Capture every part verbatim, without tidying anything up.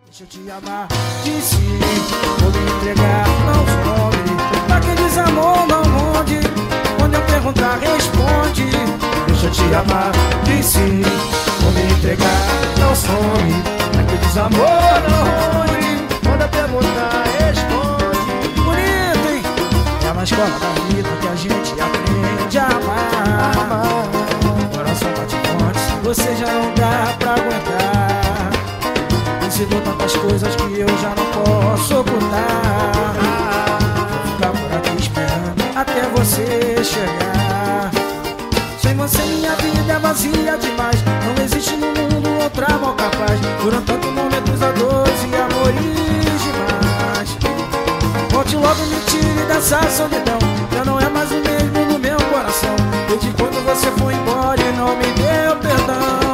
Deixa eu te amar, disse, vou me entregar, não some. Pra quem diz amor, não onde. Quando eu perguntar, responde. Deixa eu te amar, disse, vou me entregar, não some. Pra quem diz amor, não onde. Quando eu perguntar, responde. Bonito, hein? É na escola da vida que a gente aprende a amar. Coração bate forte, você já não dá pra aguentar. Ensinou tantas coisas que eu já não posso ocultar. Vou ficar por aqui esperando até você chegar. Sem você minha vida é vazia demais. Não existe no mundo outra mal capaz. Duram tanto momentos a dois e amores demais. Volte logo, me tire dessa solidão. Já não é mais o mesmo no meu coração. Desde quando você foi embora e não me deu perdão.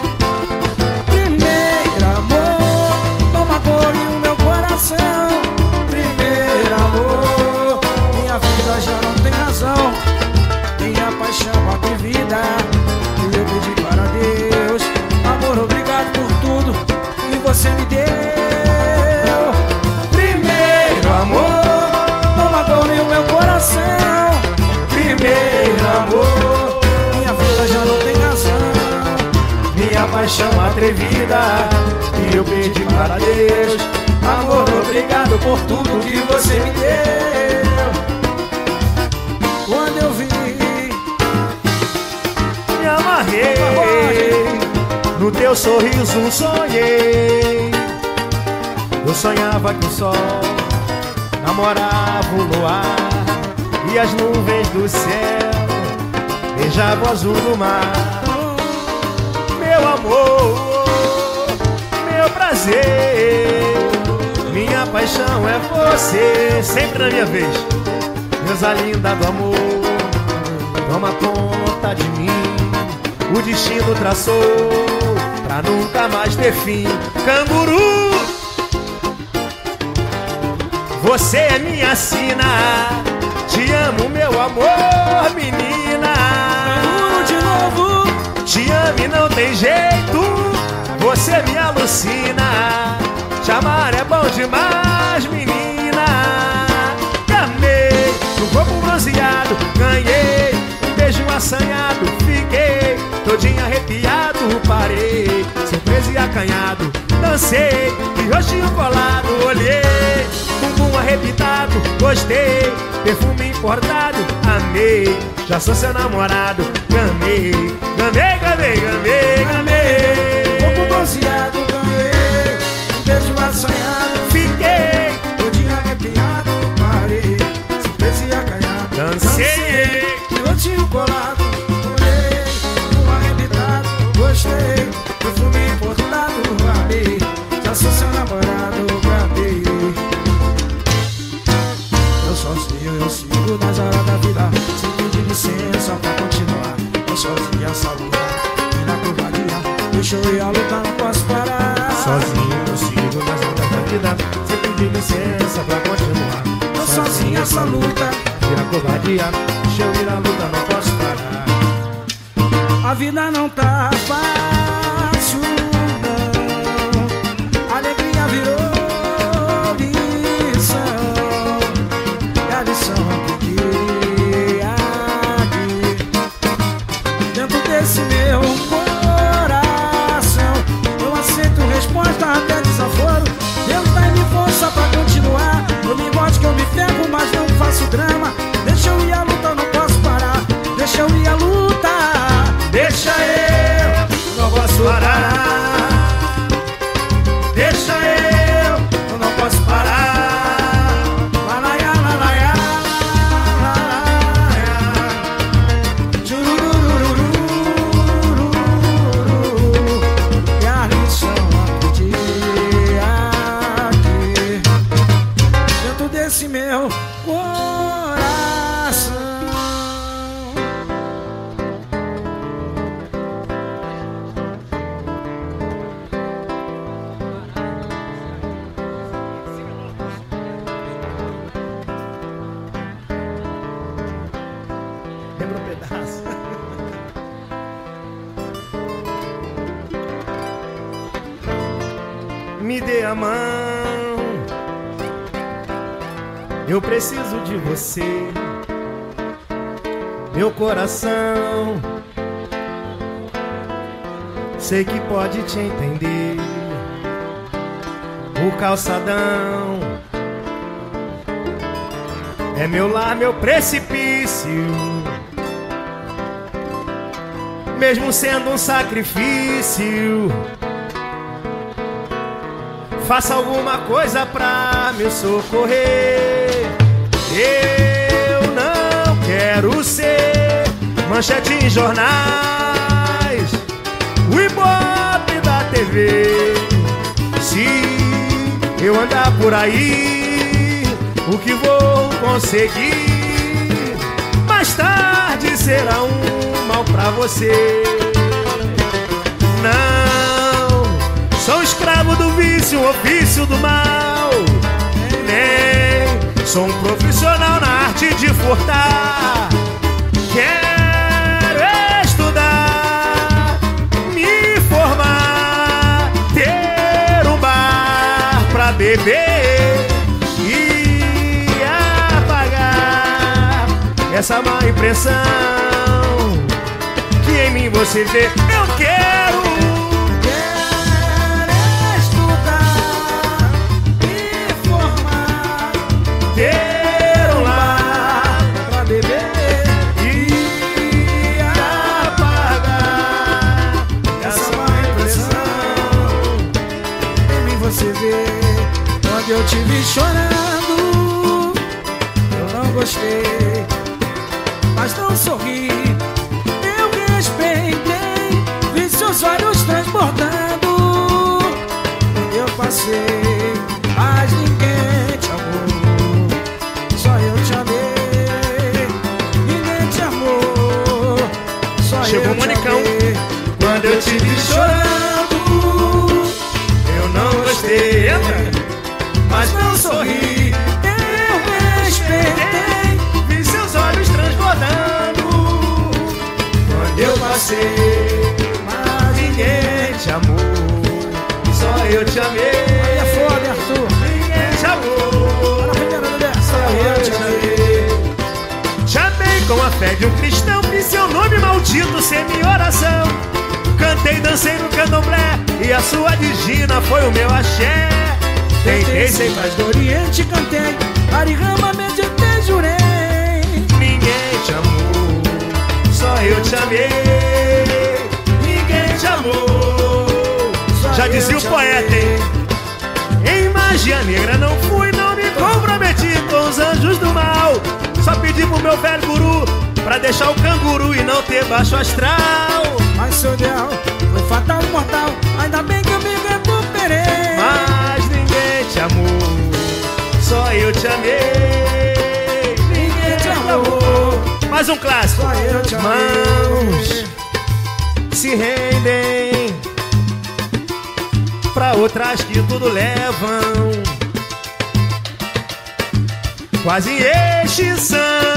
Primeiro amor, minha vida já não tem razão. Minha paixão bate vida. E eu pedi para Deus, amor, obrigado por tudo que você me deu. Primeiro amor, não magoe o meu coração. Primeiro amor, minha vida já não tem razão. Minha paixão atrevida. E eu pedi para Deus, amor, obrigado por tudo que você me deu. Quando eu vi, me amarrei, no teu sorriso sonhei. Eu sonhava que o sol namorava o luar e as nuvens do céu beijavam o azul do mar. Meu amor, meu prazer, minha paixão é você. Sempre na minha vez, deusa linda do amor, toma conta de mim. O destino traçou pra nunca mais ter fim. Canguru, você é minha sina. Te amo, meu amor, menina. Canguru de novo. Te amo e não tem jeito, você me alucina. Te amar é bom demais, menina. Amei, no corpo bronzeado, ganhei um beijo assanhado. Fiquei todinho arrepiado, parei, surpreso e acanhado. Dancei, de rostinho colado, olhei, bumbum arrebitado. Gostei, perfume importado, amei, já sou seu namorado. Gamei, gamei, gamei, gamei, gamei. Corpo bronzeado, ganhei um beijo assanhado. Fiquei todinho arrepiado, parei, surpreso e acanhado. Dancei, pilotinho colado, olhei, um arrebitado. Gostei, perfume importado, amei, já sou seu namorado, gamei. Eu sozinho, eu sigo nas horas da vida, sem pedir licença pra continuar. Eu sozinho, essa luta, e na covardia, deixa eu ir a luta, não posso parar. sozinho eu sigo nas ondas da vida, sem pedir licença pra continuar. Eu sozinho, essa luta, e na covardia, deixa eu ir a luta, não posso parar. a vida não tá fácil, não. A alegria virou lição, e a lição que queria aqui dentro desse meu coração. Eu aceito resposta até desaforo. Deus dá-me força pra continuar. Eu me bote que eu me ferro, mas não faço drama. Deixa eu ir à luta, eu não posso parar. Deixa eu ir à luta, deixa eu, não posso parar. Deixa eu, eu não posso parar. Lalaia, lalaia, lalaia. Churururururu. E a lição aqui, aqui dentro desse meu coração. dê a mão. Eu preciso de você, meu coração. Sei que pode te entender. O calçadão é meu lar, meu precipício. Mesmo sendo um sacrifício, faça alguma coisa pra me socorrer. Eu não quero ser manchete em jornais, o ibope da T V. Se eu andar por aí, o que vou conseguir mais tarde será um mal pra você. Não sou escravo do vício, um ofício do mal. Nem sou um profissional na arte de furtar. Quero estudar, me formar, ter um bar pra beber e apagar essa má impressão que em mim você vê. Eu quero ter um lar pra beber e apagar essa má impressão em mim você vê. Quando eu te vi chorando, eu não gostei, mas não sorri. Eu respeitei, vi seus olhos transbordando. Quando eu passei, mas ninguém te amou, só eu te amei. Ninguém te amou, só Chegou eu o te Monicão. amei. Quando eu te vi chorando, eu não gostei, mas não sorri. Eu respeitei, vi seus olhos transbordando. Quando eu passei, mas ninguém te amou, só eu te amei. olha foda, Arthur. Ninguém te amou, Na primeira mulher, só eu te amei. Te amei com a fé de um cristão, vi seu nome maldito ser minha oração. Cantei, dancei no candomblé e a sua digina foi o meu axé. Tentei sem paz do Oriente, cantei Arihama, meditei, jurei. Ninguém te amou, só eu te amei. Ninguém te amou, Só já eu dizia o te poeta, hein? Em magia negra não fui, não me comprometi com os anjos do mal. Só pedi pro meu velho guru pra deixar o canguru e não ter baixo astral. Mas seu ideal foi fatal, mortal, ainda bem que eu me recuperei. Mas ninguém te amou, só eu te amei. Ninguém te amou. Mais um clássico. Só eu te amei. Mãos se rendem pra outras que tudo levam, quase em extinção.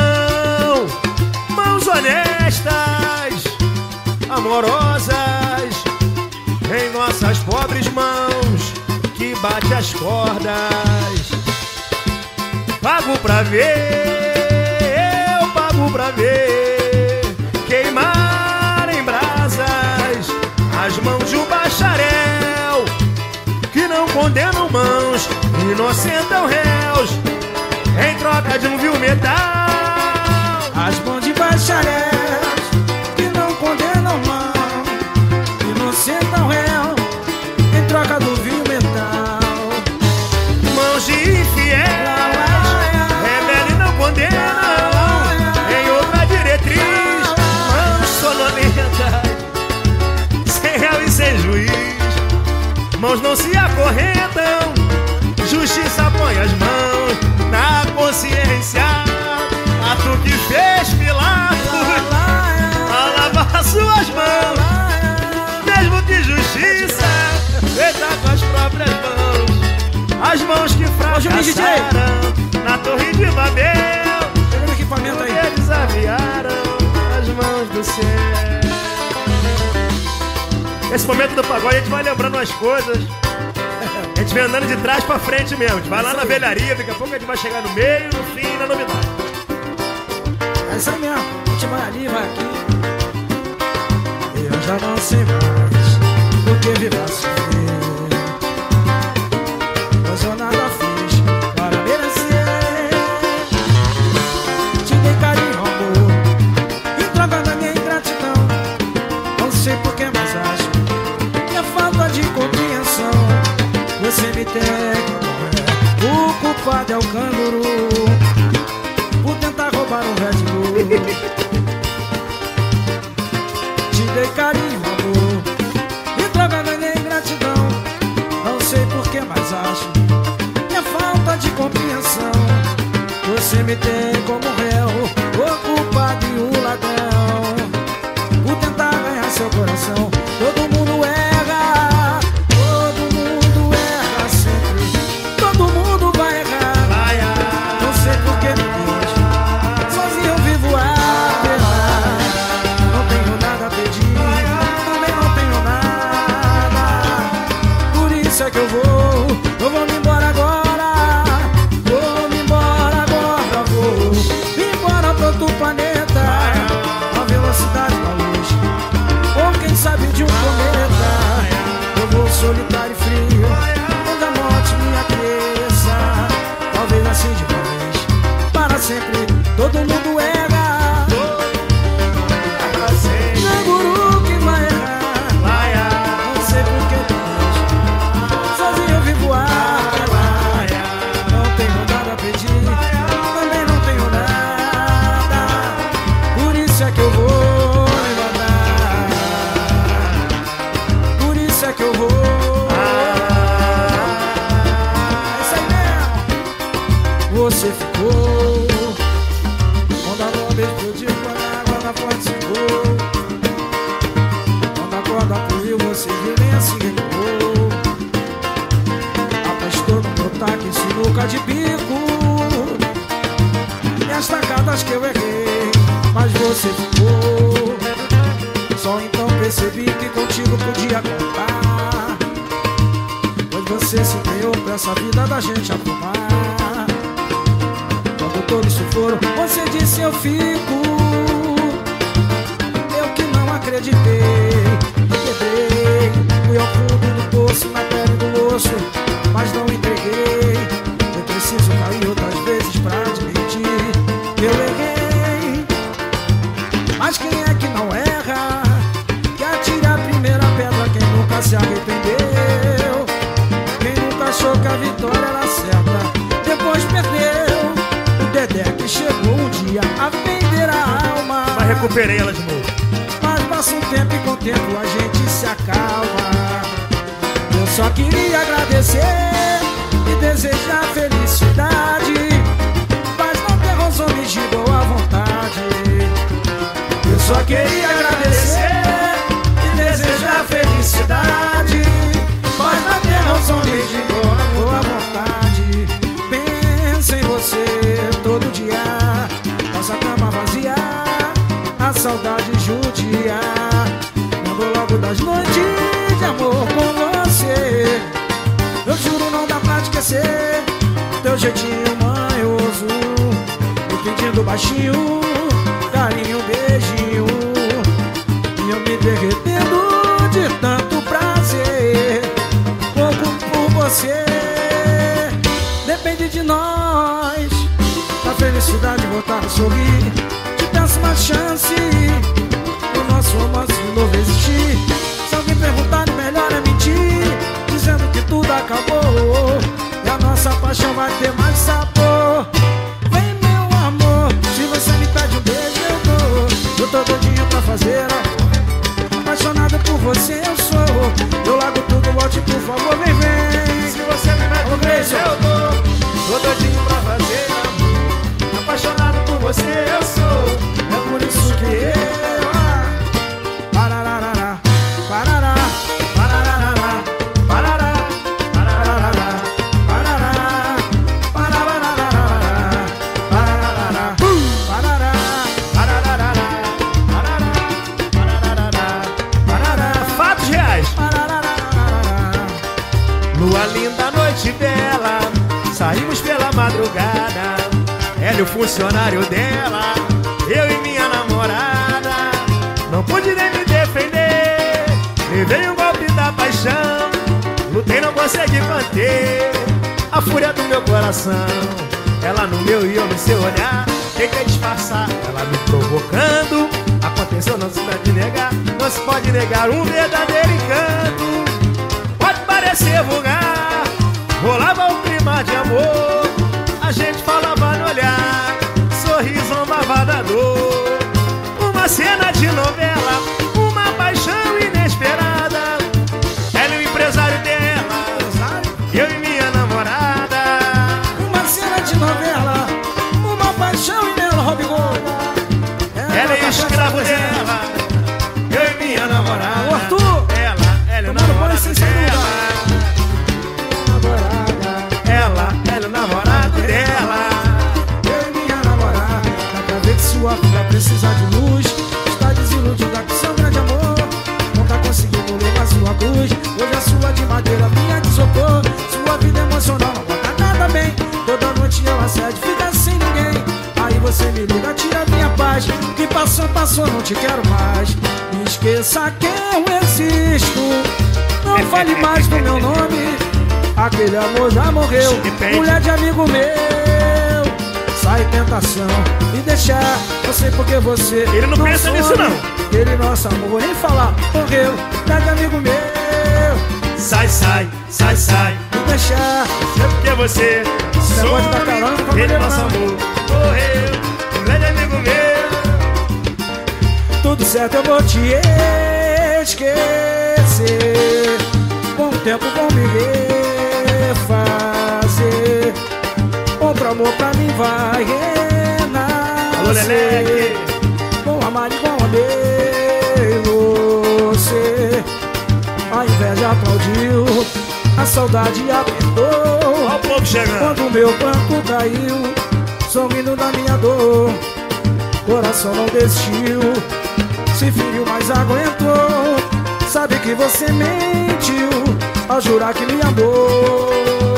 Mãos honestas, amorosas, em nossas pobres mãos que bate as cordas. Pago pra ver, eu pago pra ver queimar em brasas as mãos de um bacharel que não condenam mãos, inocentam réus em troca de um vil metal. As mãos de bacharéis que não condenam mão, inocentam réu em troca do vil metal. Mãos de infiéis, rebelde não condenam em outra diretriz. Mãos sonolentas, sem réu e sem juiz. Mãos não se acorrentam, justiça põe as mãos na consciência. Ato que fez Pilatos a lavar suas mãos, mesmo que justiça feita com as próprias mãos. As mãos que fracassaram na torre de Babel, Pega o equipamento aí. porque desaviaram as mãos do céu. Nesse momento do pagode a gente vai lembrando as coisas A gente vem andando de trás pra frente mesmo. A gente vai lá na velharia, daqui a pouco a gente vai chegar no meio, no fim, na novidade. É isso aí mesmo, a gente vai ali, vai aqui. Eu já não sei mais do que viver a sofrer, pois eu nada fiz para merecer. Te dei carinho, amor, em troca da minha ingratidão. Não sei por que, mas acho que a falta de compreensão você me tem como é. O culpado é o canguru por tentar roubar um Red Bull. Te dei carinho, amor, em troca da minha ingratidão. Não sei por que, mas acho que a falta de compreensão você me tem como réu, o culpado e o ladrão por tentar ganhar seu coração. Todo mundo erra, todo mundo erra sempre, todo mundo vai errar. Não sei por que, meu Deus, sozinho eu vivo a penar. Não tenho nada a pedir, também não tenho nada. Por isso é que eu vou, eu vou me embora agora. Vou me embora agora, vou me embora pra outro planeta, a velocidade da luz, ou quem sabe de um cometa. Eu vou solitário e frio, onde a morte me aqueça. Talvez assim de uma vez, para sempre, todo mundo erra. Canguru que vai errar, não sei por que, Deus, sozinho eu vivo a penar. Não tenho nada a pedir, também não tenho nada. Por isso é que eu vou me mandar, por isso é que eu vou. É isso aí mesmo. Você ficou quando a lua explodiu, quando a água na fonte secou. Quando a corda fluiu, você viu nem assim recuou. Apostou no meu taque, sinuca de bico, e as tacadas que eu errei, mas você ficou. Só então percebi que contigo podia contar, pois você se deu pra essa vida da gente arrumar. Quando todo isso for, você disse eu fico. Eu que não acreditei, me quebrei, fui ao fundo do poço, na pele do osso, mas não entreguei. Eu preciso cair outras vezes pra admitir que eu errei. Mas quem é que não erra? Que atire a primeira pedra quem nunca se arrependeu, quem nunca achou que a vitória era certa, depois perdeu. O Dedé que chegou um dia a vender a alma, Mas recuperei ela de novo. mas passa um tempo e com o tempo a gente se acalma. Eu só queria agradecer e desejar felicidade, mas não ter razões de boa vontade. Eu só queria agradecer e desejar felicidade, mas não ter razões de boa, boa vontade. Penso em você todo dia, nossa cama vazia, a saudade judia. Lembro logo das noites de amor com você. Eu juro não dá pra te esquecer, teu jeitinho manhoso, me pedindo baixinho, carinho, beijinho, e eu me derretendo de tanto prazer. Pouco por você, depende de nós, da felicidade voltar a sorrir. Te peço uma chance, o nosso romance de novo existir. Se alguém perguntar, melhor é mentir, dizendo que tudo acabou e a nossa paixão vai ter mais sabor. Vem meu amor, se você me pede um beijo eu dou. Eu tô doidinho pra fazer amor, apaixonado por você eu sou. Eu largo tudo, volte por favor, vem, vem. Se você me mete um beijo eu dou. Tô doidinho pra fazer amor, apaixonado por você eu sou. É por isso que eu pararará, parará, pararará, parará, pararará, parará, pararará, pararará, parará, pararará, pararará, parará. Fatos reais. Pararará. Lua madrugada. Ela e o funcionário dela, eu e minha namorada. Não pude nem me defender, levei um golpe da paixão. Lutei, não consegui manter a fúria do meu coração. Ela no meu e eu no seu olhar, tentei disfarçar, ela me provocando. Aconteceu, não se pode negar, não se pode negar um verdadeiro encanto. Pode parecer vulgar, rolava um clima de amor. A gente falava no olhar, sorriso amava da dor. Uma cena de novela, uma paixão inesperada. Ela e o empresário dela, eu e minha namorada. Uma cena de novela, uma paixão inesperada. Ela e o escravo dela, eu e minha namorada. O Arthur, ela, ela e o namorado dela. Ela, ela e o namorado dela. Eu e minha namorada. Dá pra ver que sua vida precisa de luz. Está desiludida com seu grande amor. Não tá conseguindo levar sua cruz. Hoje a sua de madeira, minha de isopor. Sua vida emocional não bota nada bem. Toda noite ela cede, fica sem ninguém. Aí você me liga, tira minha paz. Que passou, passou, não te quero mais. Esqueça quem eu existo. Não fale mais do meu nome. Aquele amor já morreu. Mulher de amigo meu. Sai tentação e deixar você porque você. Ele não, não pensa some. Nisso não. Ele nosso amor, vou nem falar. Morreu, mulher de amigo meu. Sai, sai, sai, sai e deixar é porque você some. Ele nosso amor morreu, mulher de amigo meu. Tudo certo, eu vou te esquecer. Com o tempo vou me refazer. Outro amor pra mim vai renascer. Alô, Leleque. Vou amar igual amei você. A inveja aplaudiu, a saudade apertou. Olha o povo chegando. Quando meu banco caiu, sorrindo da minha dor. Coração não desistiu, se feriu, mas aguentou. Sabe que você mentiu ao jurar que me amou.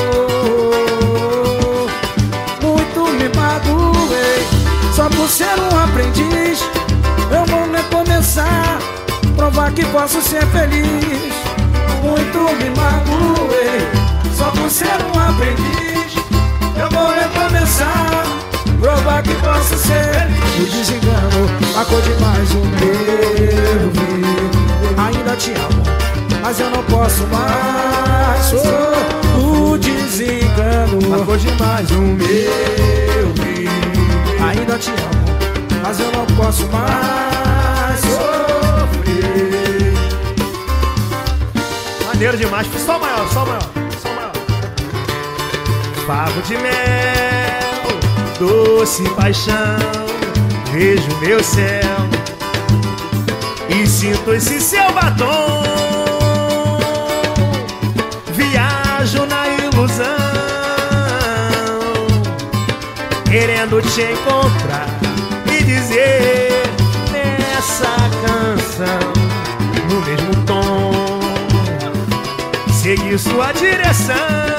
Muito me magoei, só por ser um aprendiz. Eu vou recomeçar, provar que posso ser feliz. Muito me magoei, só por ser um aprendiz. Eu vou recomeçar, provar que posso ser feliz. O desengano marcou demais o meu vida. Ainda te amo, mas eu não posso mais. Oh, o desengano marcou demais o meu vida. Ainda te amo, mas eu não posso mais sofrer. Maneiro demais, só maior, só maior, só maior. Favo de mel, doce paixão, vejo meu céu e sinto esse seu batom. Viajo na ilusão, querendo te encontrar e dizer nessa canção, no mesmo tom, seguir sua direção,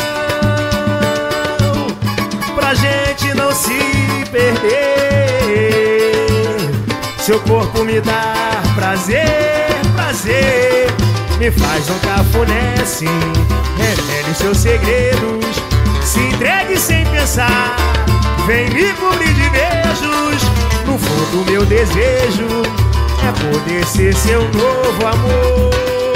pra gente não se perder. Seu corpo me dá prazer, prazer, me faz um cafuné sim. Revele seus segredos, se entregue sem pensar. Vem me cobrir de beijos, no fundo meu desejo é poder ser seu novo amor.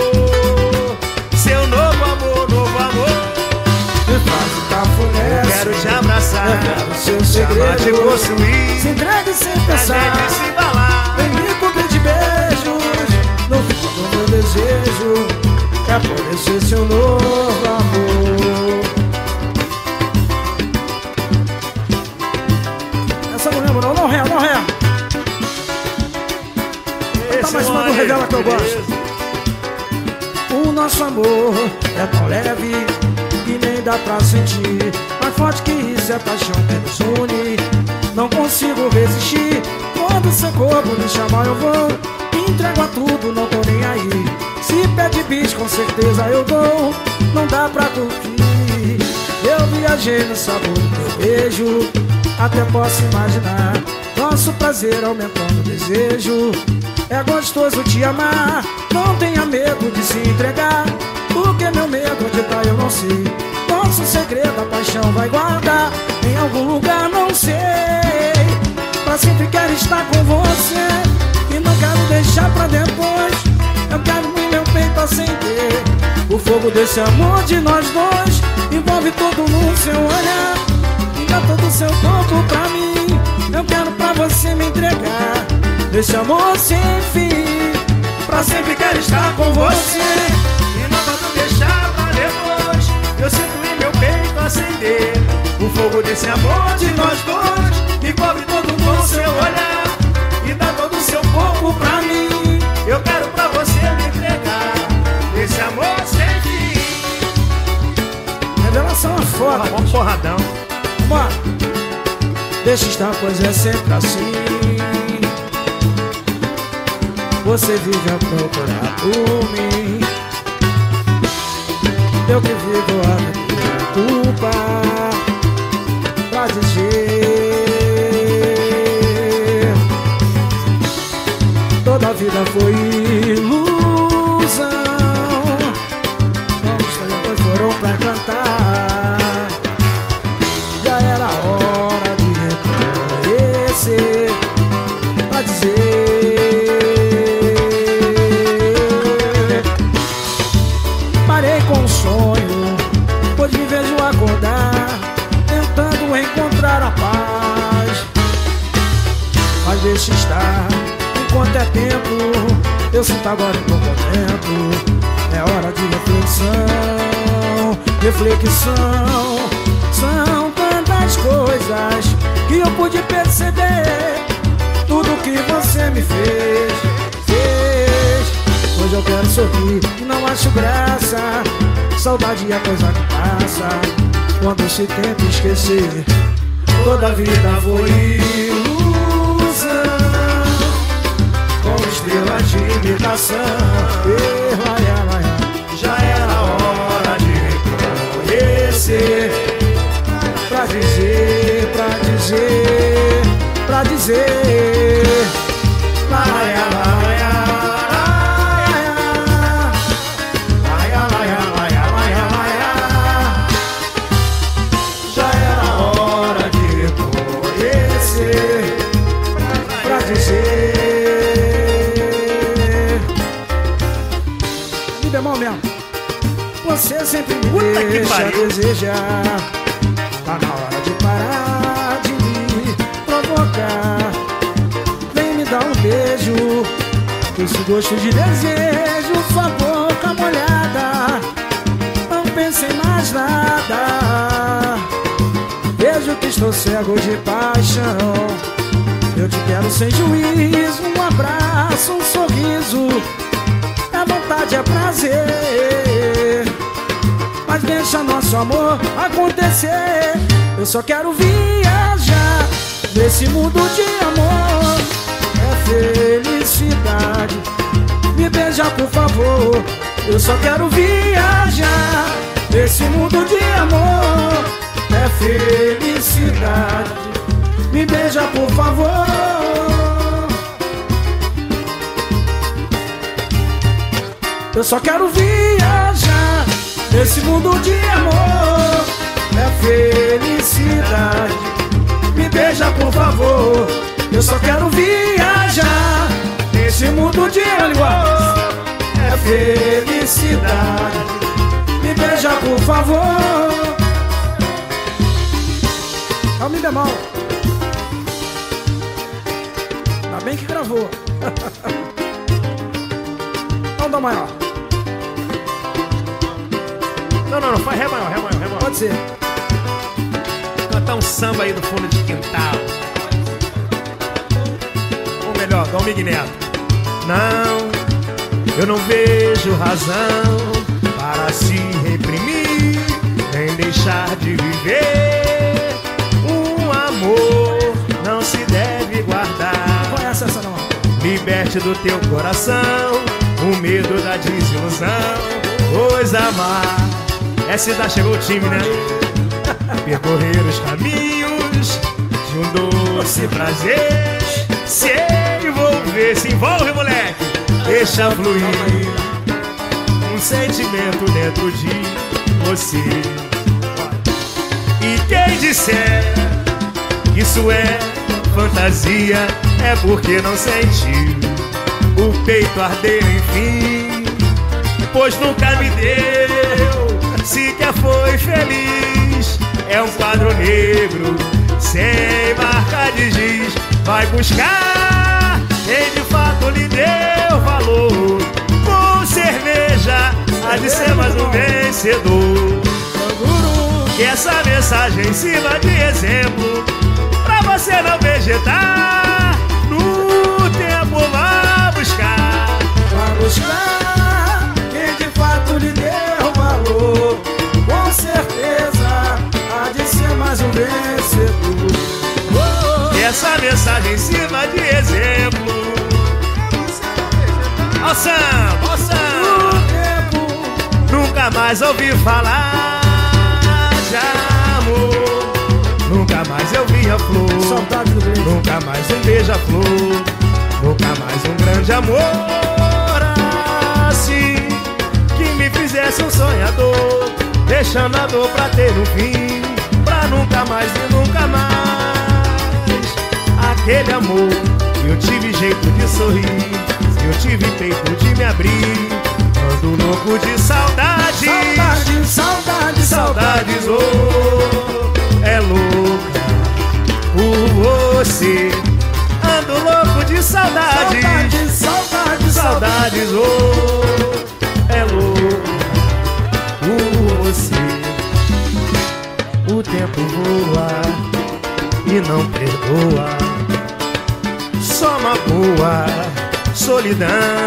Seu novo amor, novo amor. Me faz um cafuné, eu quero te abraçar, revela seus segredos, te possuir, se entregue sem pensar. A gente se embalar. Vem me cobrir de beijos, no fundo meu desejo é poder ser seu novo amor. Essa não lembro não, não ré, não ré. Tá mais uma do Revela que eu gosto. O nosso amor é tão leve que nem dá pra sentir. Mais forte que isso é paixão que nos une. Não consigo resistir. Quando seu corpo me chamar eu vou. Entrego a tudo, não tô nem aí. Se pede bis, com certeza eu dou. Não dá pra curtir. Eu viajei viajei no sabor do teu beijo. Até posso imaginar nosso prazer aumentando o desejo. É gostoso te amar, não tenha medo de se entregar, porque meu medo de estar eu não sei. Nosso segredo a paixão vai guardar em algum lugar, não sei. Pra sempre quero estar com você e não quero deixar pra depois. Eu quero no meu peito acender o fogo desse amor de nós dois. Envolve tudo no seu olhar e dá todo o seu corpo pra mim. Eu quero pra você me entregar esse amor sem fim. Pra sempre quero estar com você e não posso deixar pra depois. Eu sinto em meu peito acender o fogo desse amor de nós dois. Me cobre todo com seu olhar e dá todo o seu corpo pra mim. Eu quero pra você me entregar esse amor sem fim. Revelação é foda, um porradão. Vambora. Deixa estar, pois é sempre assim. Você vive a procurar por mim, eu que vivo a minha culpa pra dizer. Toda a vida foi ilusão, vamos depois foram pra cantar. Já era hora de reconhecer, pra dizer. Parei com o sonho, pois me vejo acordar, tentando encontrar a paz. Mas deixa estar, enquanto é tempo, eu sinto agora em todo momento. É hora de reflexão, reflexão. São tantas coisas que eu pude perceber. Tudo que você me fez, fez. Hoje eu quero sorrir e não acho graça. Saudade é coisa que passa quando se tenta esquecer. Toda a vida foi ilusão, com estrelas de imitação. Eh, laia, laia. Já era hora de reconhecer, pra dizer, pra dizer, pra dizer. Laia, laia. Pra dizer. Mi bemol mesmo. Você sempre me Puta deixa a desejar. Tá na hora de parar de me provocar. Vem me dar um beijo, esse gosto de desejo, sua boca molhada. Não pense em mais nada. Vejo que estou cego de paixão. Eu te quero sem juízo, um abraço, um sorriso. É vontade, é prazer, mas deixa nosso amor acontecer. Eu só quero viajar nesse mundo de amor. É felicidade, me beija por favor. Eu só quero viajar nesse mundo de amor. É felicidade, me beija por favor. Eu só quero viajar nesse mundo de amor. É felicidade, me beija por favor. Eu só quero viajar nesse mundo de amor. É felicidade, me beija por favor. Dá o mi bemol. Ainda bem que gravou. Vamos dar maior. Não, não, não, faz ré maior, ré maior, ré maior. Pode ser. Cantar um samba aí do fundo de quintal. Ou melhor, Dom Miguel Neto. Não, eu não vejo razão para se reprimir, nem deixar de viver. Um amor não se deve guardar. Qual é essa, essa não? Liberte do teu coração o medo da desilusão, pois amar é se dar, chegou o time, né? percorrer os caminhos de um doce prazer. Se envolver, se envolve, moleque, deixa fluir um sentimento dentro de você. E quem disser que isso é fantasia é porque não sentiu o peito arder, enfim, pois nunca me deu, sequer foi feliz. É um quadro negro sem marca de giz. Vai buscar quem de fato lhe deu valor. Com cerveja há de ser mais um vencedor. Que essa mensagem sirva de exemplo pra você não vegetar. No tempo vá buscar, Vá buscar quem de fato lhe deu valor. Com certeza há de ser mais um vencedor. que essa mensagem sirva de exemplo. Ó samba, ó samba. Nunca mais ouvi falar de amor. Nunca mais eu vi a flor. Saudade do beijo. Nunca mais um beija-flor. Nunca mais um grande amor assim, que me fizesse um sonhador, deixando a dor pra ter um fim, pra nunca mais e nunca mais. Aquele amor, eu tive jeito de sorrir, eu tive peito de me abrir. Ando louco de saudade, Saudade, saudade, saudades, oh, é louca por você. Ando louco de saudade, Saudade, saudade, saudades, oh, é louca por você. O tempo voa e não perdoa, só magoa, solidão.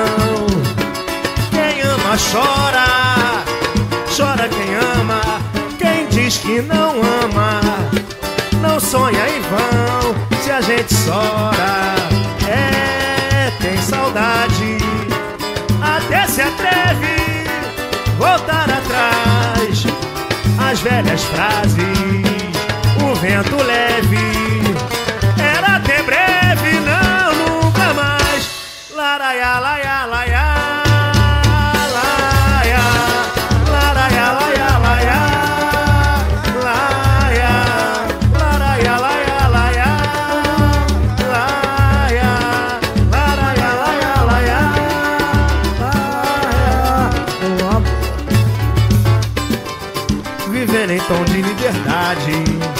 Quem ama chora, chora quem ama. Quem diz que não ama, não sonha em vão. Se a gente chora, é, tem saudade, até se atreve voltar atrás. As velhas frases, o vento leve, era até breve, não, nunca mais. Laraiá, laiá, laiá. Viver em tom de liberdade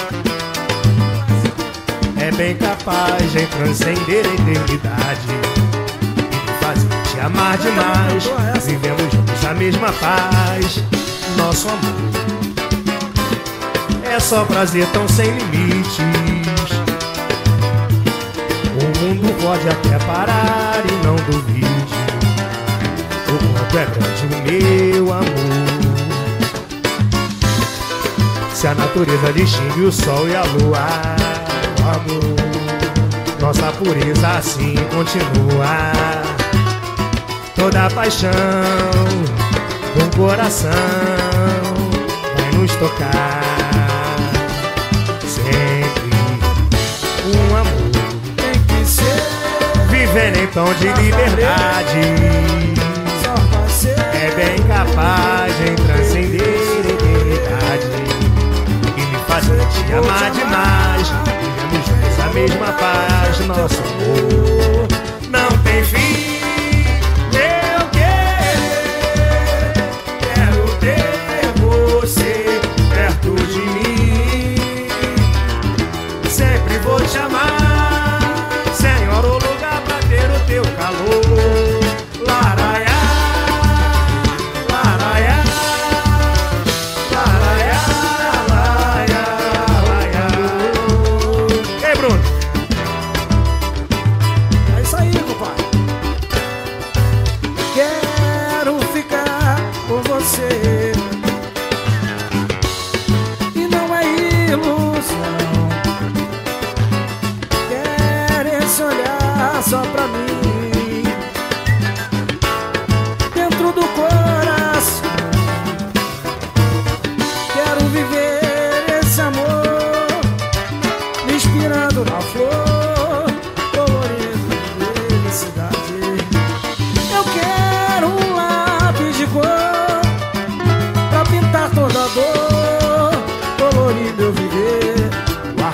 é bem capaz de transcender a eternidade e me fazer te amar demais. Vivemos juntos a mesma paz. Nosso amor é só prazer tão sem limites. O mundo pode até parar e não duvide o quanto é grande o meu amor. Se a natureza distingue o sol e a lua, o amor, nossa pureza assim continua. Toda a paixão do coração vai nos tocar. Sempre um amor tem que ser. Viver em tom de liberdade é bem capaz de transcender a eternidade e me fazer te amar demais. Vivemos juntos a mesma paz. Nosso amor não tem fim. Eu quero, quero ter você perto de mim. Sempre vou te amar, Senhor, o lugar pra ter o teu calor. Laraiá, laraiá, laraiá, laraiá, laraiá. Ei, Bruno.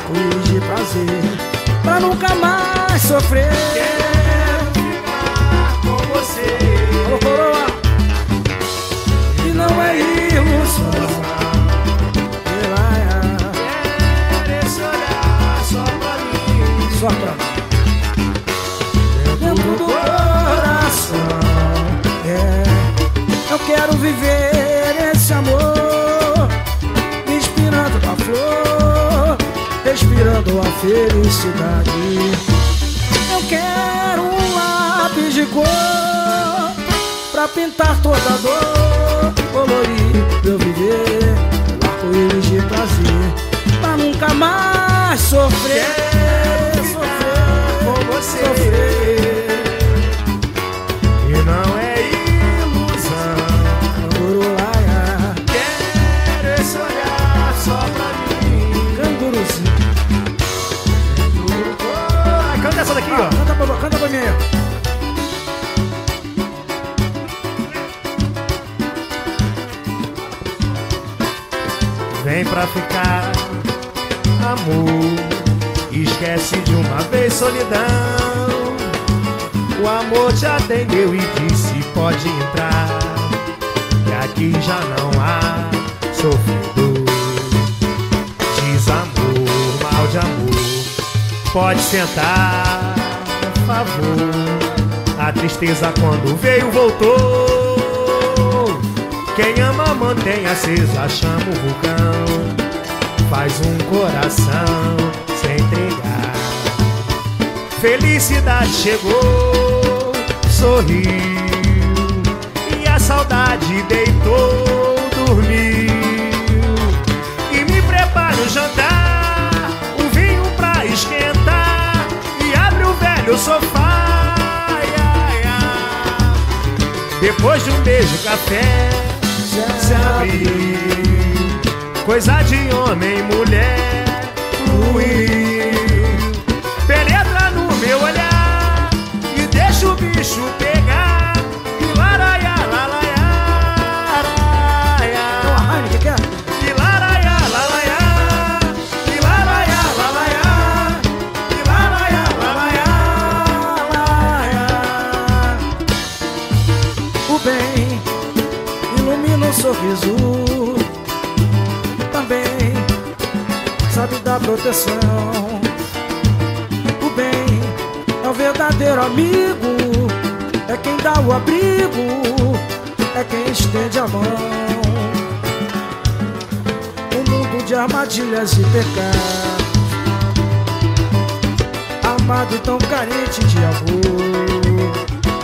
arco-íris de prazer, pra nunca mais sofrer. Quero ficar com você. Alô, coroa. E não é ilusão. Quero esse olhar só pra mim. Só pra mim. Dentro do coração. É. Eu quero viver esse amor, inspirando a flor, respirando a felicidade. Eu quero um lápis de cor pra pintar toda a dor, colorir pra eu viver o arco-íris de prazer, pra nunca mais sofrer. Quero sofrer com você. Sofrer. E não é só pra mim. Canguruzinho. Ah, canta essa daqui, ah, ó. Canta pra, canta pra mim. Vem pra ficar, amor. Esquece de uma vez solidão. O amor te atendeu e disse pode entrar, que aqui já não há sofredor. Desamor, mal de amor, pode sentar, por favor. A tristeza quando veio voltou. Quem ama mantém acesa, chama o vulcão, faz um coração se entregar. Felicidade chegou, sorriu, e a saudade deitou, dormiu. E me prepara o jantar, um vinho pra esquentar, e abre o velho sofá. Ai, ai, ai. Depois de um beijo, café se abriu, coisa de homem e mulher fluiu. Penetra no meu olhar e deixa o bicho pegar. E laraiá, lalaiá, laraiá. Que que é? E laraiá, lalaiá. E laraiá, lalaiá. E laraiá, lalaiá, lalaiá. O bem ilumina o sorriso, também sabe dar proteção. O bem é o verdadeiro amigo, é quem dá o abrigo, é quem estende a mão. Um mundo de armadilhas e pecados, amado e tão carente de amor,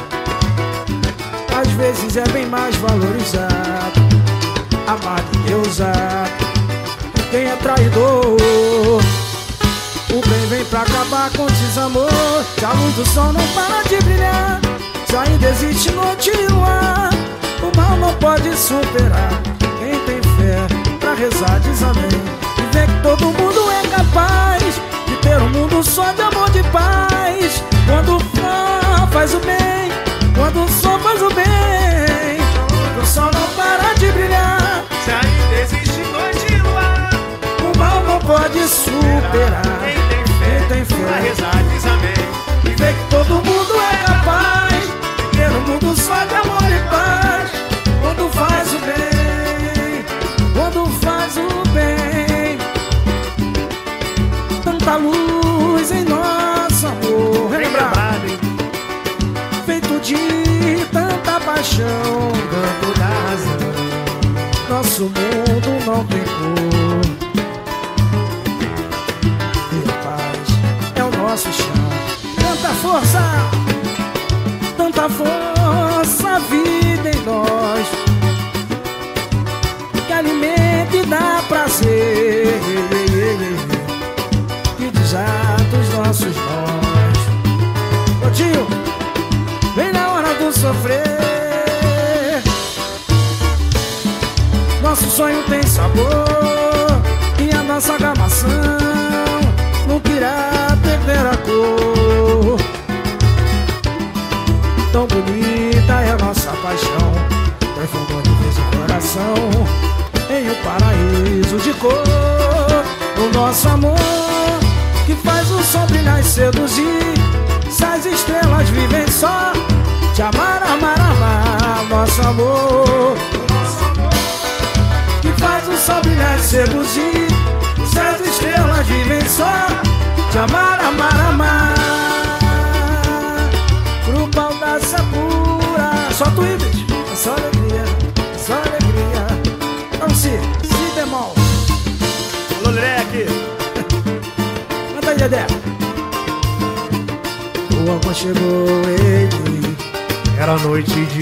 às vezes é bem mais valorizado, amado e deusado. Quem é traidor, o bem vem pra acabar com o desamor. Se a luz do sol não para de brilhar, se ainda existe noite e luar, o mal não pode superar. Quem tem fé pra rezar diz amém, e vê que todo mundo é capaz de ter um mundo só de amor, de paz. Quando o sol faz o bem, quando o sol faz o bem, quando o sol não para de brilhar, se ainda existe noite e luar, o mal não pode superar. Quem tem fé, Quem tem fé pra rezar diz amém, e vê que todo mundo é capaz de ter um mundo só de amor e paz. Quando faz o bem, quando faz o bem, tanta luz em nosso amor. Relembrar, feito de tanta paixão, canto da razão. nosso mundo não tem cor, e a paz é o nosso chão. Tanta força, tanta força, a vida em nós, que alimenta e dá prazer, que desata os nossos nós. Ô tio, vem na hora do sofrer, nosso sonho tem sabor, e a nossa gamação nunca irá perder a cor. Tão bonita é a nossa paixão, transformou de vez o coração em um paraíso de cor. o nosso amor que faz o sol brilhar e seduzir. Se as estrelas vivem só te amar, amar, amar. Nosso amor que faz o sol brilhar e seduzir. Se as estrelas vivem só te amar, amar, amar. Pro pau da Sakura. Só tu e bicho. É só alegria, é só alegria. Vamos si, si bemol. Alô, Leque. Canta aí, Dedé. O amor chegou, ele. Era noite de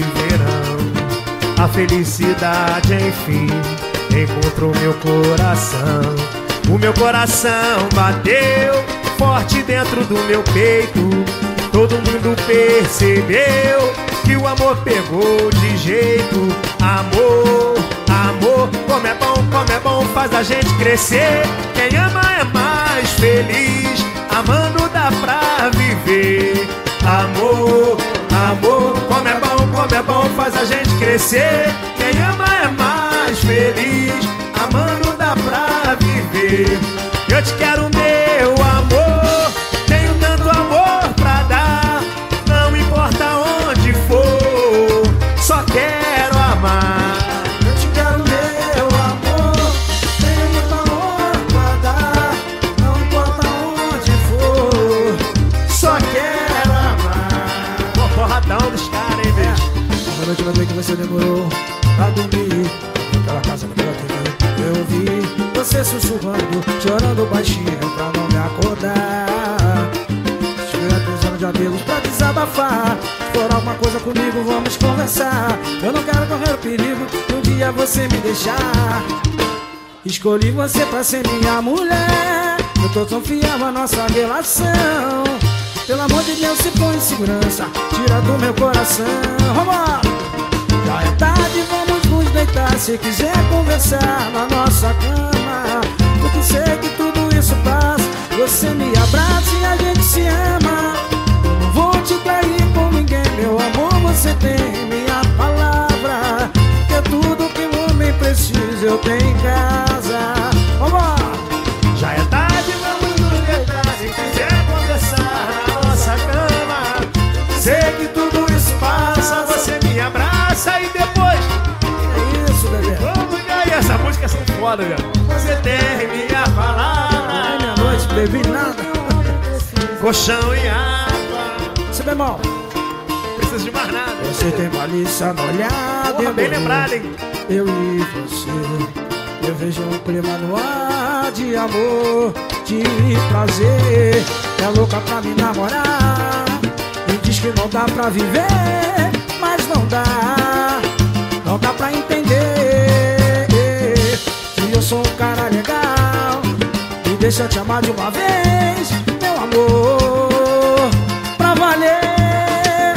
verão, a felicidade enfim encontrou meu coração. O meu coração bateu forte dentro do meu peito. Todo mundo percebeu que o amor pegou de jeito. Amor, amor, como é bom, como é bom, faz a gente crescer. Quem ama é mais feliz, amando dá pra viver. Amor, amor, como é bom, como é bom, faz a gente crescer. Quem ama é mais feliz, amando dá pra viver. Eu te quero, meu amor, tenho tanto amor pra dar. Não importa onde for, só quero amar. Eu te quero, meu amor, tenho muito amor pra dar. Não importa onde for, só quero amar. Pô, porradão dos caras, hein, bicho? A noite vai ver que você demorou pra dormir. Aquela casa naquela T V eu ouvi você sussurrando, chorando baixinho pra não me acordar. Estiver precisando de amigos pra desabafar. Se for alguma coisa comigo, vamos conversar. Eu não quero correr o perigo de um dia você me deixar. Escolhi você pra ser minha mulher. Eu tô tão fiel à nossa relação. Pelo amor de Deus, se põe em segurança, tira do meu coração. Vambora! Já é tarde, vamos nos deitar. Se quiser conversar na nossa cama, porque sei que tudo isso passa. Você me abraça e a gente se ama. Eu não vou te trair por ninguém, meu amor, você tem minha palavra. Que é tudo que um homem precisa, eu tenho em casa. Vambora! Já é tarde, vamos nos deitar. Se quiser conversar na nossa cama, sei que tudo isso passa. Você me abraça e depois É isso, bebê. vamos ganhar. Essa música é sempre foda, velho. Você tem minha Ai, palavra. minha noite, bebi nada. Colchão e água, Você bemol. precisa de mais nada. Você tem malícia no olhar. Porra, bem demorou. lembrado, hein? Eu e você, eu vejo um clima no ar de amor, de prazer. É louca pra me namorar e diz que não dá pra viver, mas não dá, não dá pra entender que eu sou um cara legal. Me deixa eu te amar de uma vez, meu amor, pra valer.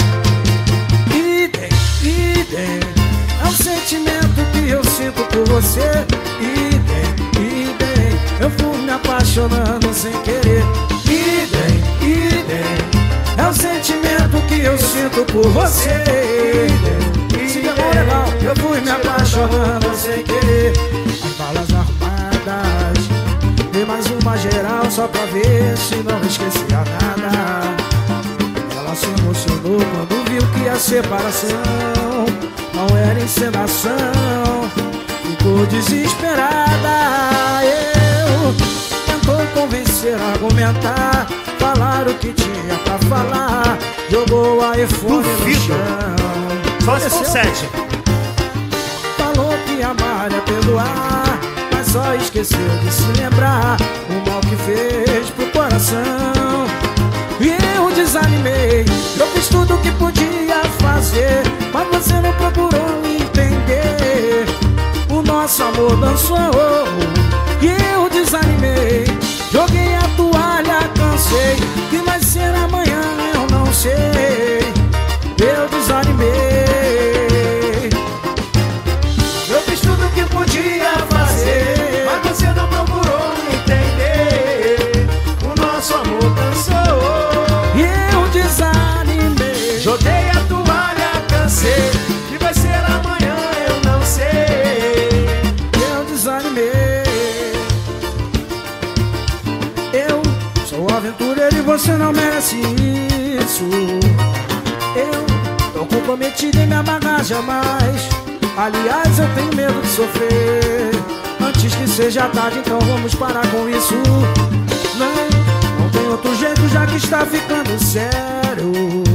Idem, idem, é um sentimento que eu sinto por você. Idem, idem, eu fui me apaixonando sem querer. Idem, idem, é um sentimento que eu sinto por você. Idem, se é legal, eu fui me apaixonando sem querer. As balas arrumadas, dei mais uma geral só pra ver se não esquecia nada. Ela se emocionou quando viu que a separação não era encenação. Ficou desesperada. Eu tentou convencer, argumentar, falar o que tinha pra falar. Jogou a iPhone no Duvido. chão. Só se for sete. Falou que amar é perdoar, mas só esqueceu de se lembrar o mal que fez pro coração. E eu desanimei, eu fiz tudo o que podia fazer, mas você não procurou entender. O nosso amor dançou e eu desanimei. Joguei a toalha, cansei. Que vai ser amanhã eu não sei. Eu desanimei. Eu fiz tudo o que podia fazer, Mas você não procurou entender. O nosso amor cansou. e eu desanimei. Joguei a toalha, cansei. Que vai ser amanhã, eu não sei. Eu desanimei. aventureiro e você não merece isso. Eu tô comprometido em me amarrar jamais. Aliás, eu tenho medo de sofrer. Antes que seja tarde, então vamos parar com isso. Não, não tem outro jeito, já que está ficando sério.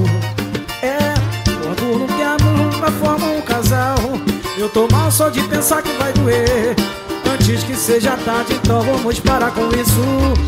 É, quando não quero, nunca forma um casal. Eu tô mal só de pensar que vai doer. Antes que seja tarde, então vamos parar com isso.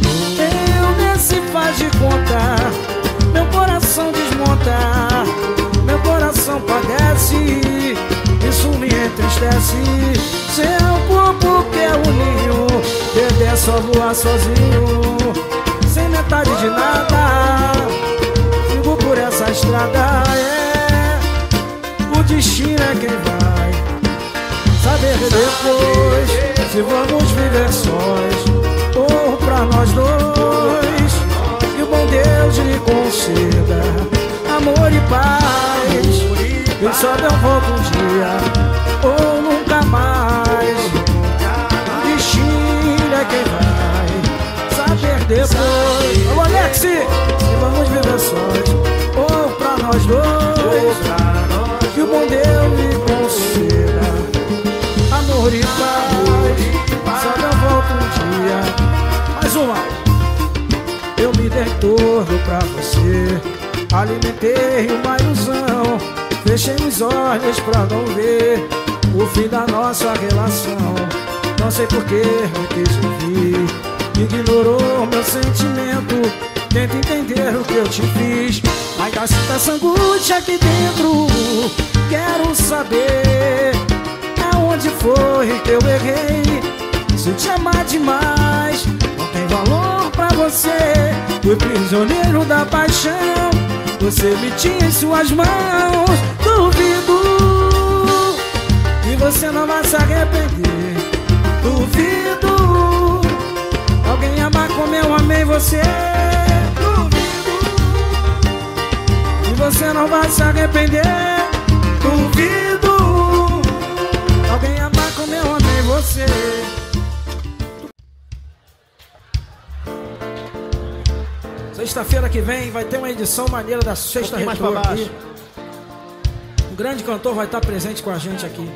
Eu nem se faz de conta, meu coração desmonta, meu coração padece, isso me entristece. Seu corpo que é um ninho, bebê é só voar sozinho, sem metade de nada, sigo por essa estrada. É, o destino é quem vai saber depois se vamos viver sós ou pra nós dois. Que o bom Deus lhe conceda amor e paz. Quem sabe eu volto um dia ou nunca mais. O destino é quem vai saber depois. Ô Alex, se vamos viver sós ou pra nós dois. Que o bom Deus lhe conceda amor e paz. Sabe eu volto um dia. Mais uma. Eu me dei todo pra você, alimentei uma ilusão, fechei os olhos pra não ver o fim da nossa relação. Não sei por que me quis ouvir, ignorou meu sentimento. Tenta entender o que eu te fiz, ainda sinto essa angústia aqui dentro. Quero saber aonde foi que eu errei. Se te amar demais não tem valor pra você. Fui prisioneiro da paixão, você me tinha em suas mãos. Duvido que você não vai se arrepender. Duvido alguém amar como eu amei você. Duvido que você não vai se arrepender. Duvido alguém amar como eu amei você. Sexta-feira que vem vai ter uma edição maneira da Sexta um Retrô aqui. Um grande cantor vai estar presente com a gente aqui.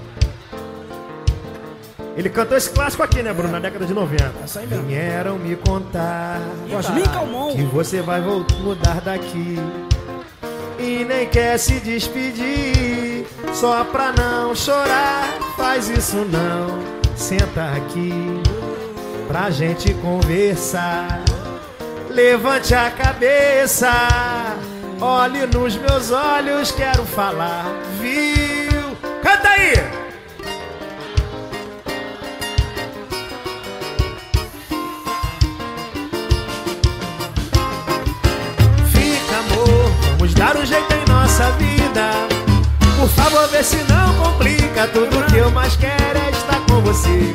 Ele cantou esse clássico aqui, né, Bruno? É. Na década de noventa. Essa aí mesmo. Vieram me contar Osmin Calmon que você vai mudar daqui e nem quer se despedir, só pra não chorar. Faz isso não, senta aqui pra gente conversar. Levante a cabeça, olhe nos meus olhos, quero falar, viu? Canta aí! Fica, amor, vamos dar um jeito em nossa vida. Por favor, vê se não complica. Tudo que eu mais quero é estar com você.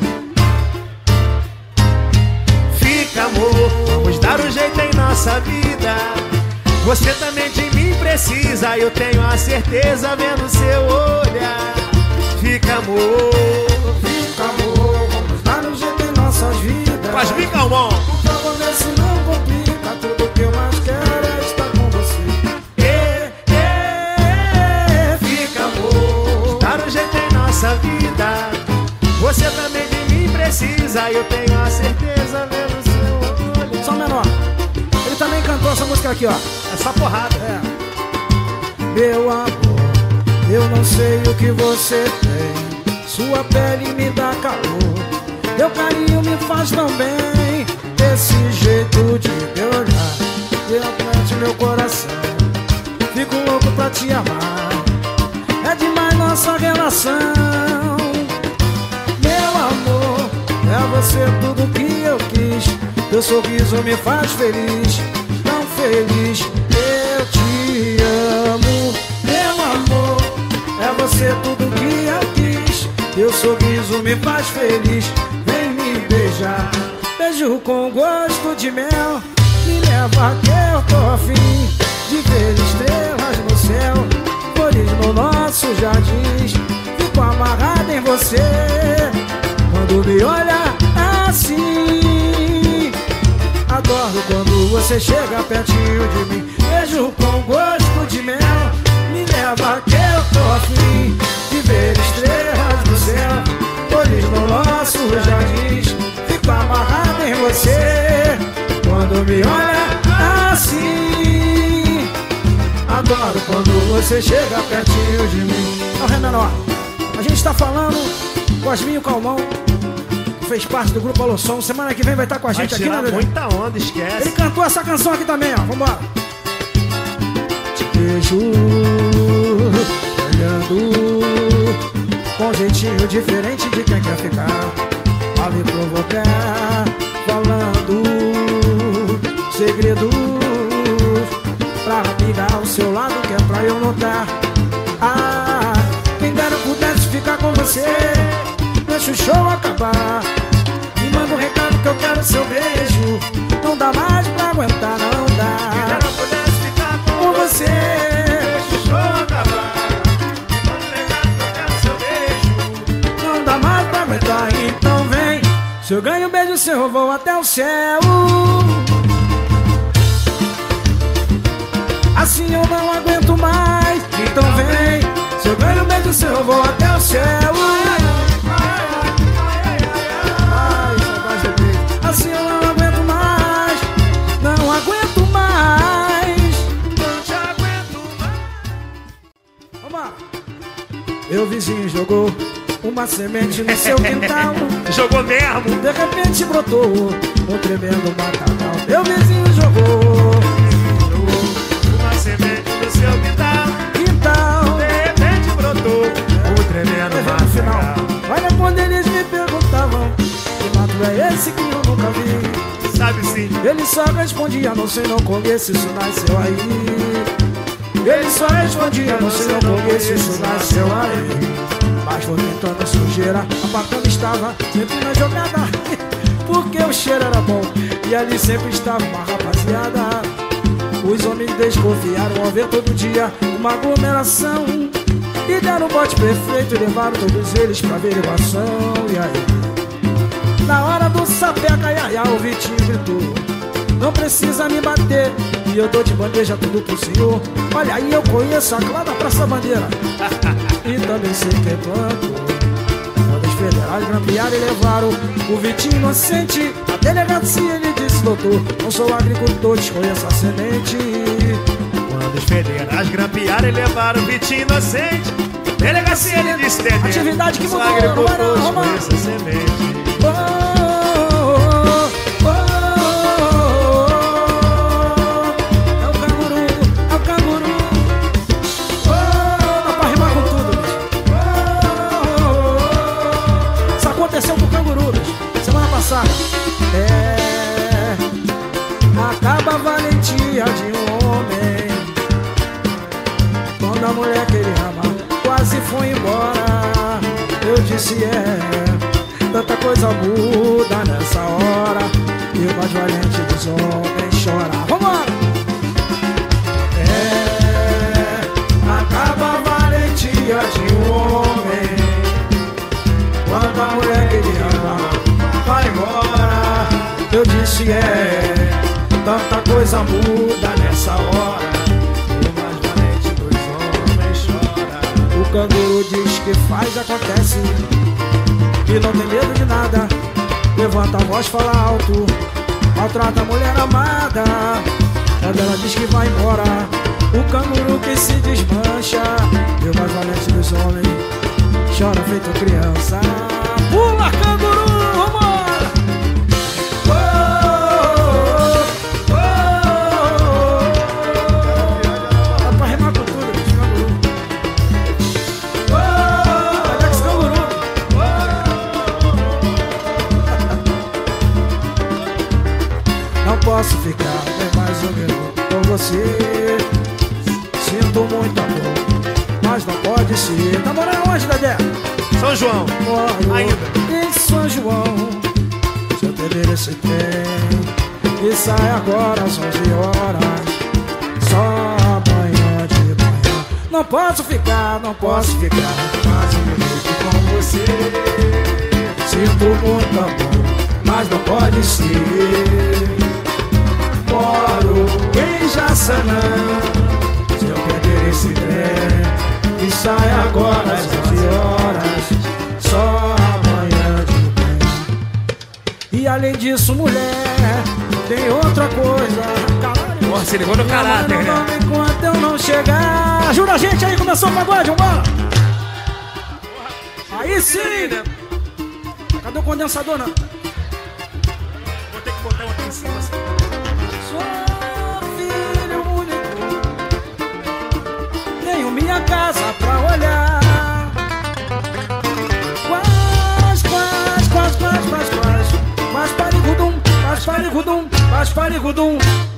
Fica, amor, vamos dar um jeito em nossa vida. Você também de mim precisa, eu tenho a certeza vendo seu olhar. Fica, amor, fica, amor, vamos dar um jeito em nossas vidas. Faz bem, calmão. Por favor, vê se não complica. Tudo que eu mais quero é estar com você. É, é, é. Fica, amor, dar um jeito em nossa vida. Você também de mim precisa, eu tenho a certeza vendo seu olhar. Só menor. Ele também cantou essa música aqui, ó. É só porrada. É. Meu amor, eu não sei o que você tem. Sua pele me dá calor, teu carinho me faz tão bem. Esse jeito de me olhar derrete meu coração. Fico louco pra te amar, é demais nossa relação. Meu amor, é você tudo que eu quis. Teu sorriso me faz feliz, tão feliz. Eu te amo, meu amor, é você tudo que eu quis. Teu sorriso me faz feliz, vem me beijar. Beijo com gosto de mel, me leva que eu tô afim de ver estrelas no céu, flores no nosso jardim. Fico amarrado em você quando me olha assim. Adoro quando você chega pertinho de mim, beijo com gosto de mel, me leva que eu tô afim de ver estrelas do céu, flores no nosso jardins, fico amarrado em você quando me olha assim. Adoro quando você chega pertinho de mim. Ó, Ré menor, a gente tá falando Cosminho Calmon, que fez parte do grupo Alô Som. Semana que vem vai estar com a gente aqui, né, Dedé? Muita onda, esquece. Ele cantou essa canção aqui também, ó. Vambora. Te beijo olhando com um jeitinho diferente de quem quer ficar, a me provocar, falando segredos pra amigar ao seu lado, que é pra eu notar. Ah, quem dera eu pudesse ficar com você, deixa o show acabar, me manda um recado que eu quero seu beijo, não dá mais pra aguentar, não dá. Quem dera eu pudesse ficar com, com você, deixa o show acabar, me manda um recado que eu quero seu beijo, não dá mais pra aguentar. Então vem, se eu ganho um beijo seu eu vou até o céu, assim eu não aguento mais. Então vem, se eu ganho um beijo seu eu vou até o céu, assim eu não aguento mais, não aguento mais, não te aguento mais. Vamos lá. Meu vizinho jogou uma semente no seu quintal, Jogou mesmo. de repente brotou um tremendo matagal. Meu vizinho jogou uma semente no seu quintal, quintal, de repente brotou um tremendo no final. matagal. Olha quando eles me perguntavam que mato é esse que eu nunca vi, Sabe sim. ele só respondia, não sei, não conheço, isso nasceu aí. Ele só respondia, não sei, não conheço, isso nasceu aí. Mas vou tentando a sujeira, a bacana estava sempre na jogada, porque o cheiro era bom e ali sempre estava uma rapaziada. Os homens desconfiaram ao ver todo dia uma aglomeração e deram um bote perfeito e levaram todos eles pra averiguação. E aí, na hora do sapeca, iaiá, o Vitinho gritou: não precisa me bater, e eu dou de bandeja tudo pro senhor. Olha aí, eu conheço a Clá da Praça Bandeira e também sei que é quanto. Quando os federais grampearam e levaram o Vitinho inocente à delegacia, ele disse: doutor, não sou agricultor, desconheço a semente. Quando os federais grampearam e levaram o Vitinho inocente, delegacia ele disse: Dedé, atividade que sou mudou, agricultor, vamos lá, vamos lá. desconheço a semente. Oh, oh, oh, oh, oh. É o canguru, é o canguru. Oh, dá pra rimar com tudo, bicho. Oh, oh, oh. Isso aconteceu com o canguru, bicho, semana passada. É, acaba a valentia de um homem quando a mulher que ele ama quase foi embora. Eu disse: é, tanta coisa muda nessa hora, e o mais valente dos homens chora. Vambora! É, acaba a valentia de um homem quando a mulher que ele ama vai embora. Eu disse: é, tanta coisa muda nessa hora, e o mais valente dos homens chora. O canguru diz que faz, acontece, e não tem medo de nada. Levanta a voz, fala alto, maltrata a mulher amada. Quando ela diz que vai embora, o canguru que se desmancha, e o mais valente dos homens chora feito criança. Pula, canguru, vambora! Oh, oh, oh, oh. Dá pra rimar com tudo, bicho, canguru. Oh, Alex Canguru. Não posso ficar nem mais um minuto com você. Sinto muito amor, mas não pode ser. Tá morando onde, Dedé? São João. Moro Ainda. em São João. Se eu perder esse trem e sai agora às onze horas, só amanhã de manhã. Não posso ficar, não posso ficar mais um minuto com você. Sinto muito amor, mas não pode ser. Moro disso, mulher, tem outra coisa. Porra, se ligou no caráter, né? Não enquanto eu não chegar. Ajuda a gente aí, começou o pagode, vambora. Aí sim. Cadê o condensador, não? Vou ter que botar um aqui em cima assim. Sou filho único, tenho minha casa pra olhar. Quais, quais, quais, quais, quais, quais, quais parigudum, quais parigudum, quais parigudum.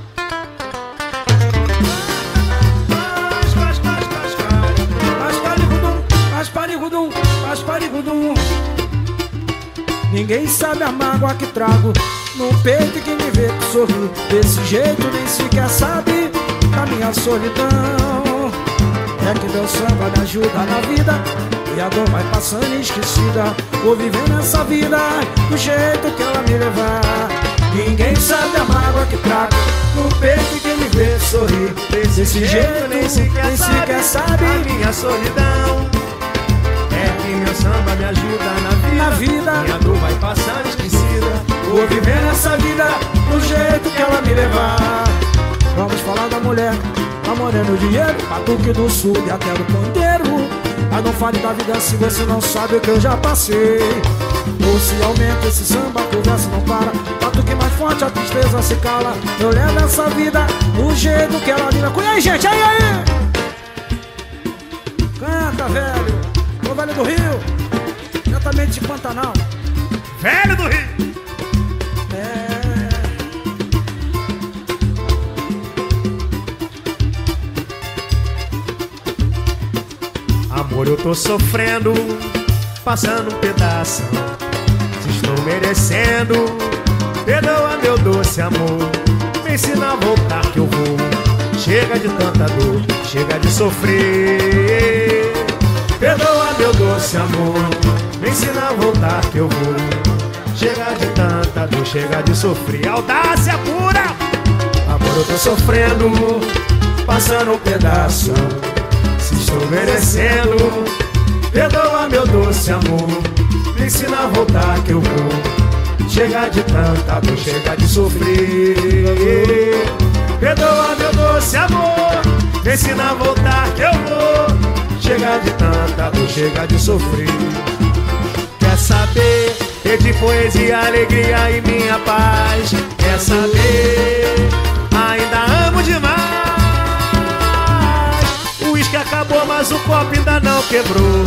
Quais, quais, quais, quais, quais parigudum, quais parigudum, quais parigudum. Ninguém sabe a mágoa que trago no peito, que me vê que sorri desse jeito nem sequer sabe da minha solidão. É que Deus samba me ajuda na vida e a dor vai passando esquecida. Vou vivendo essa vida do jeito que ela me levar. Ninguém sabe a mágoa que trago no peito, que me vê sorrir desse, desse jeito nem sequer, nem sequer sabe a minha solidão. É que meu samba me ajuda na vida, na vida. Minha dor vai passando esquecida. Vou viver nessa vida do jeito que ela me levar. Vamos falar da mulher, da morena do dinheiro, batuque do sul e até do pandeiro. Mas não fale da vida se você não sabe o que eu já passei. Ou se aumenta esse samba, a conversa não para. Batuque mais forte, a tristeza se cala. Eu levo essa vida do jeito que ela me leva. E aí, gente, aí, aí! Canta, velho. Ô, velho do Rio, diretamente de Pantanal. Velho do Rio. Amor, eu tô sofrendo, passando um pedaço. Se estou merecendo, perdoa meu doce amor. Me ensina a voltar que eu vou. Chega de tanta dor, chega de sofrer. Perdoa meu doce amor. Me ensina a voltar que eu vou. Chega de tanta dor, chega de sofrer. Audácia pura. Amor, eu tô sofrendo, passando um pedaço. Se estou merecendo, perdoa meu doce amor. Me ensina a voltar que eu vou. Chega de tanta dor, chega de sofrer. Perdoa meu doce amor. Me ensina a voltar que eu vou. Chega de tanta dor, chega de sofrer. Quer saber? De poesia, alegria e minha paz. Quer saber? Ainda amo demais. O uísque acabou, mas o copo ainda não quebrou.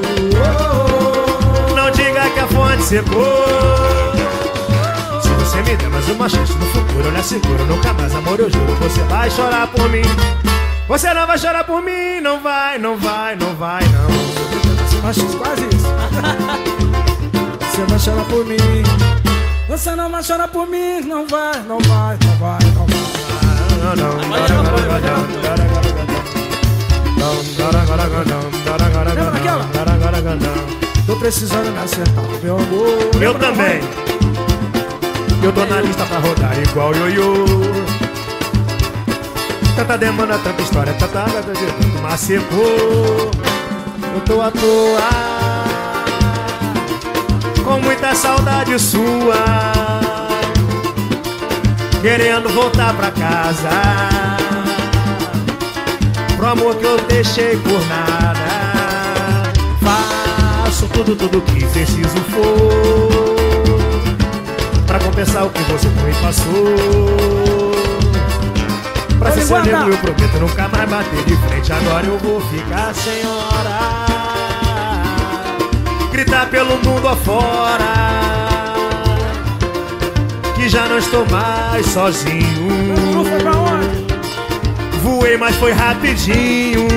Não diga que a fonte secou. Se você me der mais uma chance no futuro, olha seguro, nunca mais amor, eu juro. Você vai chorar por mim. Você não vai chorar por mim. Não vai, não vai, não vai, não. Mas quase isso. Você vai chorar por mim. Você não vai chorar por mim. Não vai, não vai, não vai, não vai. Não, não, lembra daquela? Tô precisando me acertar, meu amor. Eu também. Eu tô na lista pra rodar igual ioiô. Tanta demanda, tanta história, tanta água, tanto mas secou. Eu tô à toa, com muita saudade sua, querendo voltar pra casa, pro amor que eu deixei por nada. Faço tudo, tudo que preciso for, pra compensar o que você me passou. Pra ser seu amigo eu prometo nunca mais bater de frente. Agora eu vou ficar sem hora, gritar pelo mundo afora, que já não estou mais sozinho. Voei, mas foi rapidinho.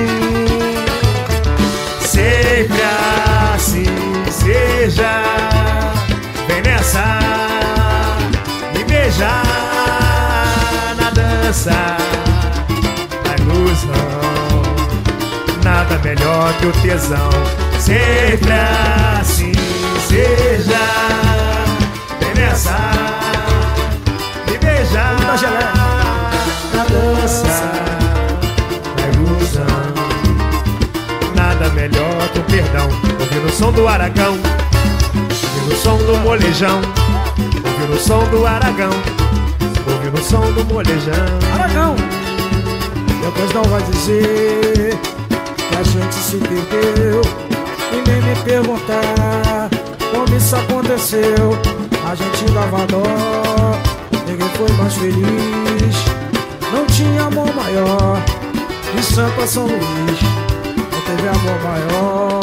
Sempre assim seja. Vem nessa, me beijar na dança, na ilusão. Nada melhor que o tesão. Sempre assim seja. Vem nessa, me beijar na dança, na ilusão. Nada melhor que o perdão. Ouvindo o som do Aragão, ouvindo o som do molejão, ouvindo o som do Aragão, ouvindo o som do molejão. Aragão, depois não vai dizer que a gente se perdeu e nem me perguntar como isso aconteceu. A gente dava dó, ninguém foi mais feliz. Não tinha amor maior de Sampa São Luís. Não teve amor maior,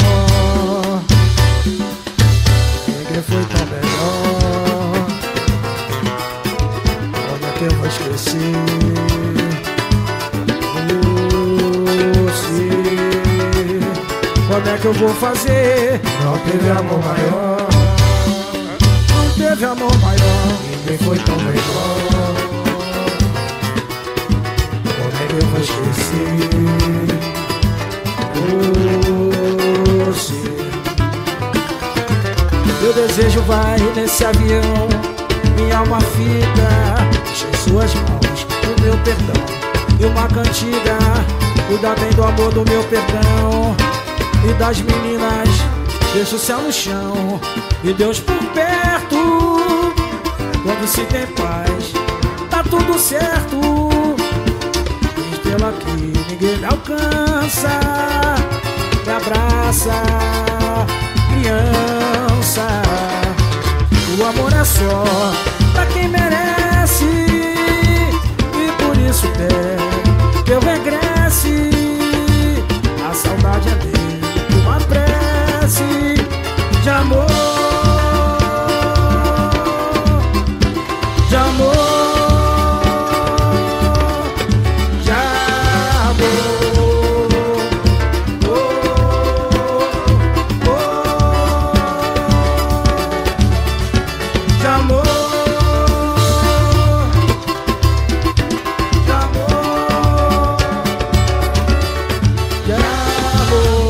ninguém foi tão melhor. Como é que eu vou esquecer você? Como é que eu vou fazer? Não teve amor maior, não teve amor maior, ninguém foi tão melhor. Como é que eu vou esquecer você? Meu desejo vai nesse avião, minha alma fica em suas mãos, o meu perdão e uma cantiga. Cuida bem do amor do meu perdão e das meninas. Deixa o céu no chão e Deus por perto. Quando se tem paz, tá tudo certo. Estrela aqui, ninguém me alcança. Me abraça, criança. O amor é só pra quem merece, e por isso quer que eu regresse. A saudade é dele, uma prece de amor, de amor, de amor, oh, oh, de amor, de amor, de amor.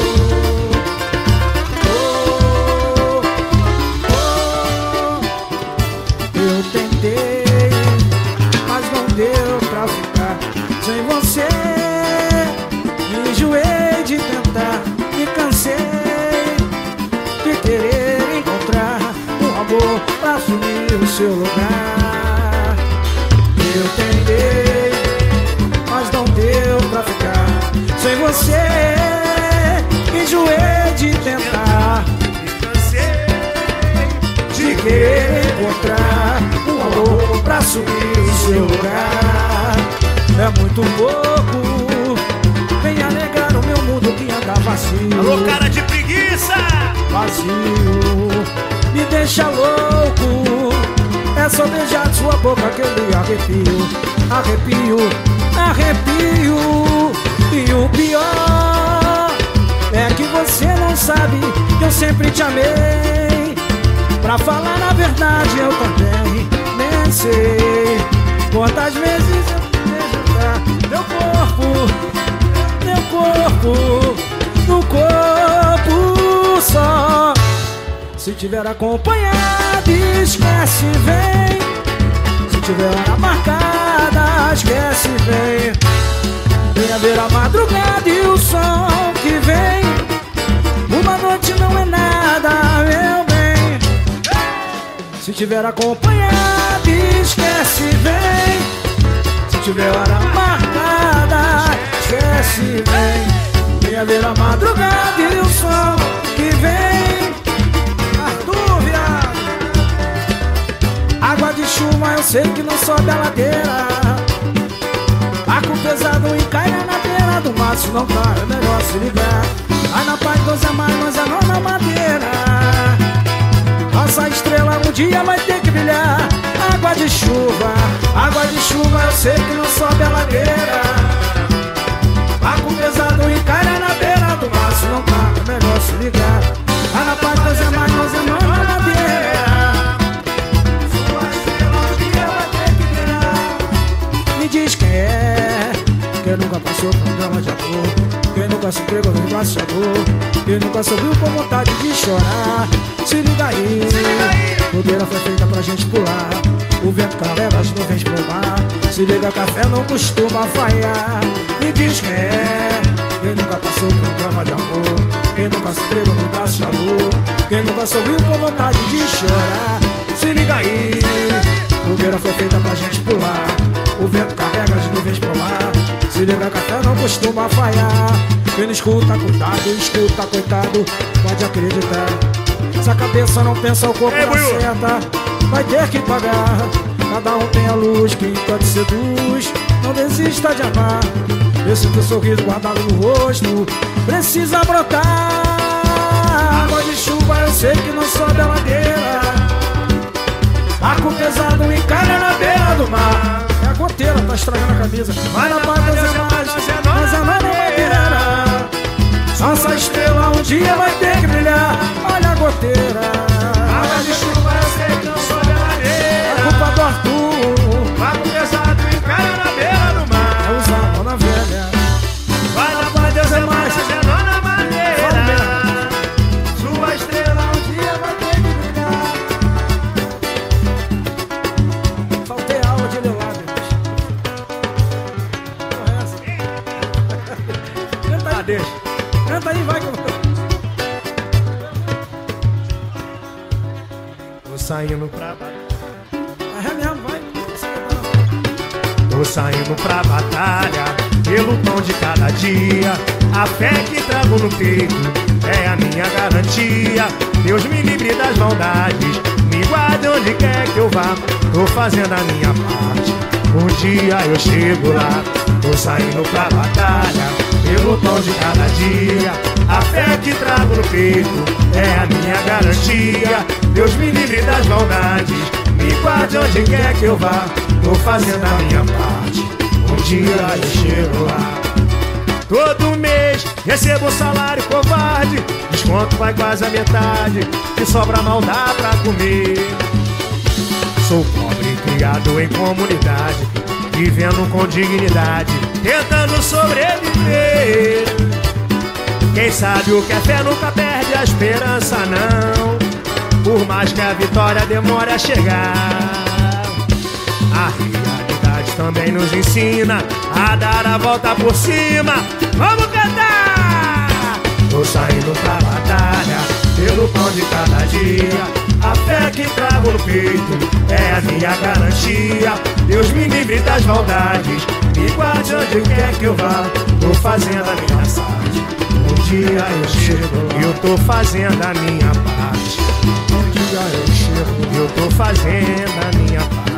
Eu tentei, mas não deu pra ficar sem você. Me enjoei de tentar, me cansei de querer encontrar um amor pra assumir o seu lugar. Eu tentei, mas não deu pra ficar sem você. Enjoei de tentar, de querer encontrar um amor pra assumir o seu lugar. É muito pouco, vem alegrar o meu mundo que anda vazio. Alô, cara de preguiça! Vazio, me deixa louco. É só beijar sua boca que eu me arrepio. Arrepio, arrepio. E o pior é que você não sabe que eu sempre te amei. Pra falar a verdade eu também nem sei quantas vezes eu quis jogar meu corpo, meu corpo, no corpo só. Se tiver acompanhado, esquece, vem. Se tiver hora marcada, esquece, vem. Venha ver a madrugada e o som que vem. Uma noite não é nada, meu bem. Se tiver acompanhado, esquece, vem. Se tiver hora marcada, esquece, vem. Venha ver a madrugada e o som que vem. Arthur, viado. Água de chuva eu sei que não sobe a ladeira. Barco pesado encalha na beira do mar. Se não tá, é melhor se ligar. Vai na paz, Deus é mais, nós é não na madeira. Nossa estrela um dia vai ter que brilhar. Água de chuva, água de chuva eu sei que não sobe a ladeira. Barco pesado encalha na beira do mar. Se não tá, é melhor se ligar. Vai na paz, Deus é mais, nós é não na madeira. Sua estrela um dia vai ter que brilhar. Me diz quem é, quem nunca passou por um drama de amor, quem nunca se entregou no braço de amor, quem nunca sorriu com vontade de chorar. Se liga aí, fogueira foi feita pra gente pular. O vento carrega as nuvens pro mar. Se liga, café não costuma falhar. Me diz quem é, quem nunca passou por um drama de amor, quem nunca se entregou no braço de amor, quem nunca sorriu com vontade de chorar. Se se liga aí. Fogueira foi feita pra gente pular. O vento carrega as nuvens pro mar. Se liga que a fé não costuma falhar. Quem não escuta, cuidado, escuta, coitado. Pode acreditar. Se a cabeça não pensa, o corpo não acerta. Vai ter que pagar. Cada um tem a luz que enquanto seduz. Não desista de amar. Esse teu sorriso guardado no rosto precisa brotar. Água de chuva eu sei que não sobe a ladeira. Arco pesado encalha na beira do mar. É a goteira, tá estragando a camisa. Vai na paz das imagens, mas é na madeira. Nossa estrela um dia vai ter que brilhar. Olha a goteira. Água de chuva eu sei que não sobe a ladeira. A culpa do Arthur. Arco pesado encalha na beira do mar. É usar a mão na velha. Vai na paz Deus é mais, é na madeira. Sua estrela um dia vai ter que brilhar. Faltei aula de ler lábios. Porra é essa? Canta aí. Ah, deixa. Canta aí, vai que eu vou. Tô saindo pra batalha. É mesmo, vai. Tô saindo pra batalha, pelo pão de cada dia. A fé que trago no peito é a minha garantia. Deus me livre das maldades, me guarde onde quer que eu vá. Tô fazendo a minha parte, um dia eu chego lá. Tô saindo pra batalha, pelo pão de cada dia. A fé que trago no peito é a minha garantia. Deus me livre das maldades, me guarde onde quer que eu vá. Tô fazendo a minha parte, um dia eu chego lá. Todo mês recebo um salário covarde, desconto vai quase a metade, que sobra mal dá pra comer. Sou pobre, criado em comunidade, vivendo com dignidade, tentando sobreviver. Quem sabe o que é fé nunca perde a esperança não, por mais que a vitória demore a chegar. A realidade também nos ensina a dar a volta por cima. Vamos cantar! Tô saindo pra batalha, pelo pão de cada dia. A fé que trago no peito é a minha garantia. Deus me livre das maldades, me guarde onde quer que eu vá. Tô fazendo a minha parte, um dia eu chego. Eu tô fazendo a minha parte, um dia eu chego. Eu tô fazendo a minha parte.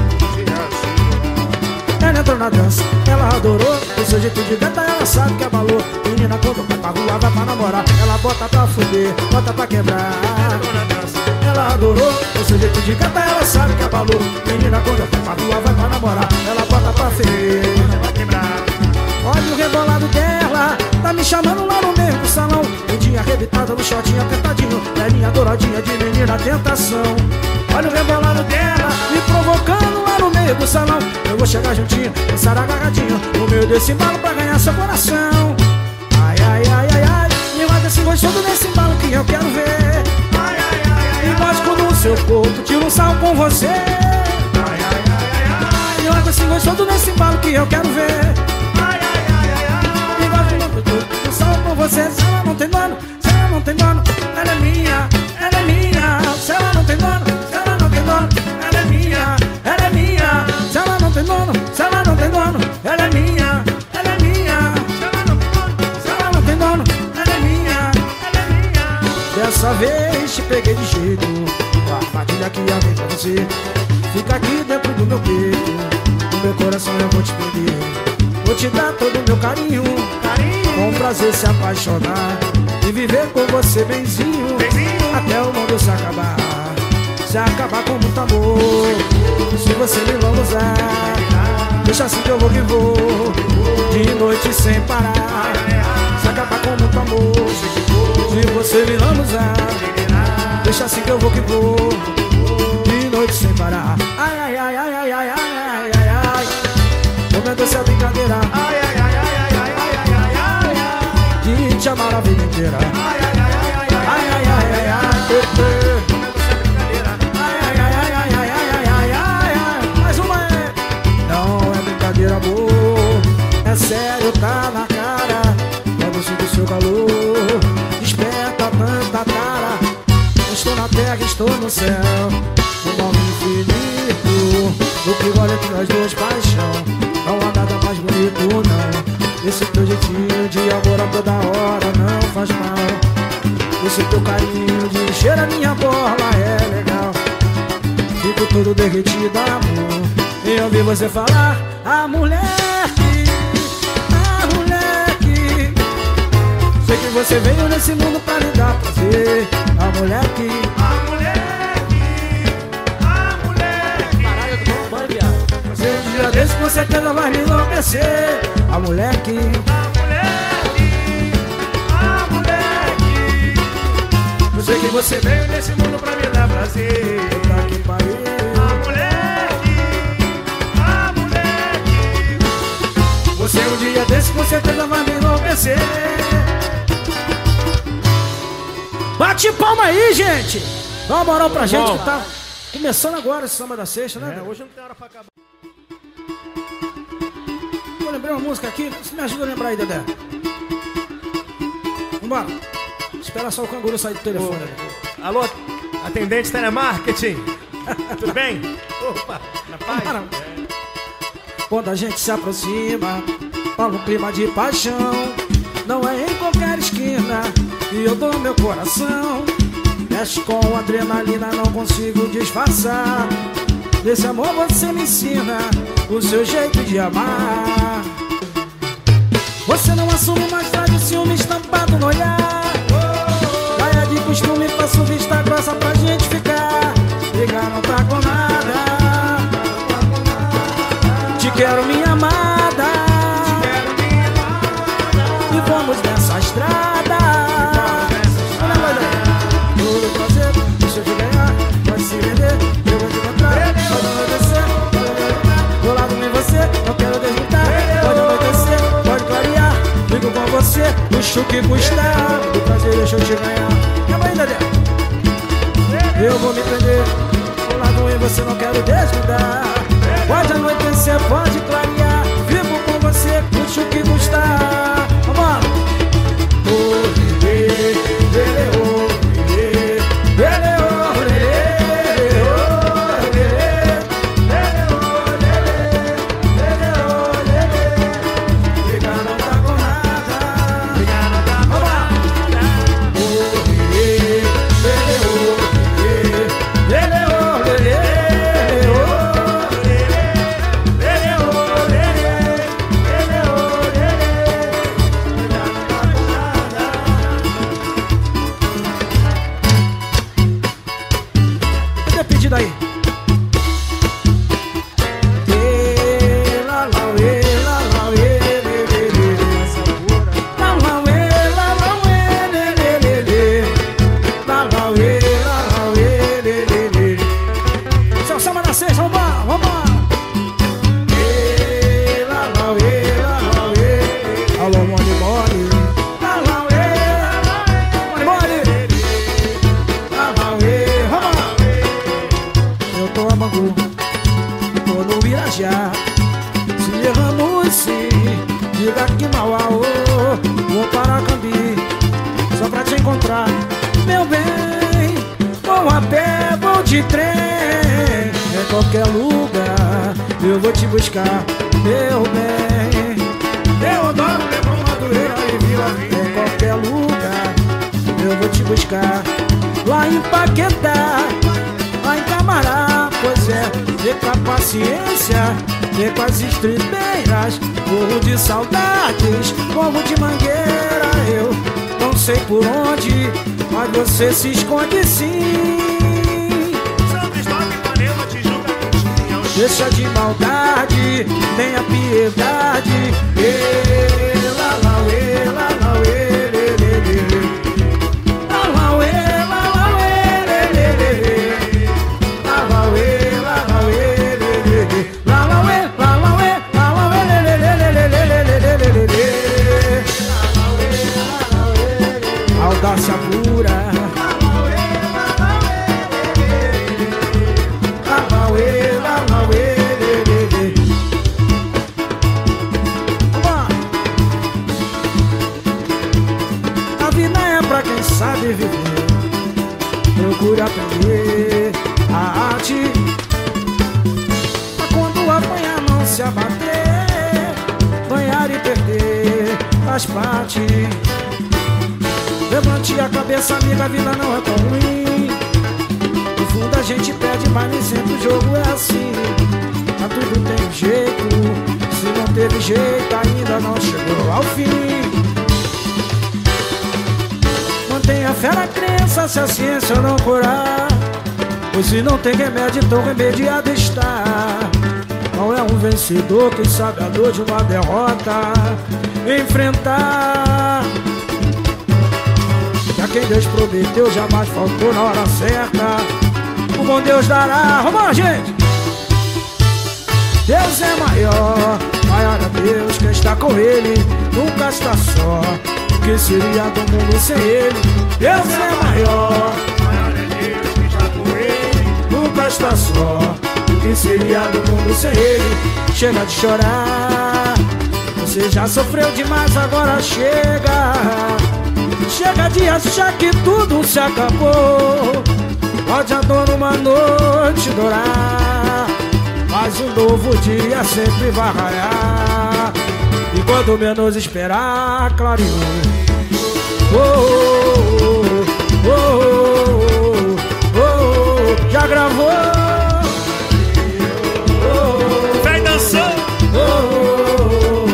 Ela entrou na dança, ela adorou o seu jeito de cantar, ela sabe que abalou. Menina quando vai pra rua, vai pra namorar. Ela bota pra fuder, bota pra quebrar. Ela adorou o seu jeito de cantar, ela sabe que abalou. Menina quando vai pra rua, vai pra namorar. Ela bota pra ferver, pra quebrar. Olha o rebolado dela, tá me chamando lá no meio do salão. Um dia arrebitada no shortinho apertadinho, velhinha douradinha de menina tentação. Olha o rebolado dela, me provocando lá no meio do salão. Eu vou chegar juntinho, dançar agarradinho no meio desse embalo pra ganhar seu coração. Ai, ai, ai, ai, ai, me mata assim gostoso nesse embalo que eu quero ver. Ai, ai, ai, ai, e gosto no seu corpo, tiro um sal com você. Ai, ai, ai, ai, ai, me mata assim gostoso nesse embalo que eu quero ver. Ai, ai, ai, ai, ai, e gosto no tiro um sal com você. Se ela não tem dono, se ela não tem dono, ela é minha, ela é minha. Se ela não tem dono, se ela não tem dono, ela é minha, ela é minha. Se ela não tem dono, se ela não tem dono, ela é minha, ela é minha. Se ela não tem dono, se ela não tem dono, ela é minha, ela é minha. Dessa vez te peguei de jeito, a armadilha que amei pra você fica aqui dentro do meu peito. No meu coração eu vou te perder, vou te dar todo o meu carinho, carinho. Com prazer se apaixonar e viver com você benzinho, benzinho. Até o mundo se acabar, se acabar com muito amor. Se você me vai usar, deixa assim que eu vou que vou, de noite sem parar. Se acabar com muito amor, se você me vai usar, deixa assim que eu vou que vou, de noite sem parar. Ai, ai, ai, ai, ai, ai, ai, ai, ai. Momento essa brincadeira. Ai, ai, ai, ai, ai, ai, ai, ai, ai, ai. De te amar a vida inteira. Ai, ai, ai, ai, ai, ai, ai, ai, ai, ai. Amor, é sério, tá na cara. Logo sinto o seu calor, desperta tanta cara. Estou na terra, estou no céu. nós dois paixão. Não há nada mais bonito não. Esse teu jeitinho de amor a toda hora não faz mal. Esse teu carinho de encher a minha bola é legal. Fico todo derretido, amor, e ouvir você falar: ah, moleque, ah, moleque. Sei que você veio nesse mundo pra me dar prazer. Ah, moleque, Ah, moleque, ah, moleque. caralho, tu não pode, viado. Você um dia desse com certeza vai me enlouquecer. Ah, moleque, Ah, moleque, ah, moleque. eu sei que você veio Veio nesse mundo pra me dar prazer. pra que pariu. Ah, moleque, ah, moleque. Você um dia desse com certeza vai me enlouquecer. Bate palma aí, gente! Dá uma moral pra gente que tá começando agora esse samba da sexta, né? É, Deus? hoje não tem hora pra acabar. Eu lembrei uma música aqui, você me ajuda a lembrar aí, Dedé. Vambora. Espera só o canguru sair do telefone. Alô, atendente telemarketing. Tudo bem? Opa, na paz? Vambora. Quando a gente se aproxima, rola um clima de paixão. Não é em qualquer esquina que eu dou meu coração. Mexe com adrenalina, não consigo disfarçar. Desse amor você me ensina o seu jeito de amar. Você não assume, mas traz o ciúme estampado no olhar. Gaia de costume, faço vista grossa pra gente ficar. Brigar não tá com nada. Te quero, minha amada, e vamos nessa estrada. Olha, vai daí. Todo prazer, deixa eu te ganhar. Vai se vender, eu vou te encontrar. Pode anoitecer, pode anoitecer. Do lado vem você, não quero deslutar. Pode anoitecer, pode clarear. Fico com você, puxo o que custar. Do prazer, deixa eu te ganhar. E vai, Dedé. Eu vou me prender. Do lado vem você, não quero desgrudar. Pode anoitecer, pode clarear. Vivo com você, puxo o que custar. Vamos lá. Aí. Esse é o samba da sexta, vamos lá, vamos lá. Alô, mole, mole. Tô no Irajá. Se erramos sim, diga que mal a ô. Vou para Cambi, só pra te encontrar, meu bem. Vou a pé, vou de trem. Em qualquer lugar eu vou te buscar, meu bem. Deodoro, Leblon, Madureira e Vila Vinha. Em qualquer lugar eu vou te buscar. Lá em Paquetá, lá em Camará, pois é, vê com a paciência, vê com as estribeiras. Morro de saudades, morro de Mangueira. Eu não sei por onde, mas você se esconde sim. São Cristóvão, Ipanema, Tijuca, Quintinha. Deixa de maldade, tenha piedade. Ê, lá, lá, ê, lá, lá, ê, lê, lê, lê. Lá, lá, ê, lá, lá, ê, lê, lê, lê. Lá, lá, ê, lá, lá, ê, lê, lê, lê. Lá, lá, ê, lá, lá, ê, lá, lá, ê, lê, lê, lê, lê, lê, lê, lê, lê, lê, lê. Audácia pura. Lá, lá, ê, lá, lá, ê, lê, lê, lê. Vamos lá. se abater, ganhar e perder faz parte. Levante a cabeça, amiga, a vida não é tão ruim. No fundo a gente perde, mas nem sempre o jogo é assim. Mas tudo tem jeito, se não teve jeito ainda não chegou ao fim. Mantenha fé na crença se a ciência não curar, pois se não tem remédio, então remediado está. Não é um vencedor quem sabe a dor de uma derrota enfrentar. E a quem Deus prometeu jamais faltou na hora certa. O bom Deus dará. Vamos lá, gente! Deus é maior, maior é Deus, quem está com Ele nunca está só. O que seria do mundo sem Ele? Deus é maior, Maior é Deus que está com Ele. nunca está só. O que seria do mundo sem Ele? Chega de chorar, você já sofreu demais, agora chega. Chega de achar que tudo se acabou. Pode a dor numa noite dourar, mas um novo dia sempre vai raiar. E quando menos esperar, clareou. Oh, oh, oh, oh, oh, já gravou. Oh, Vem dançando. oh,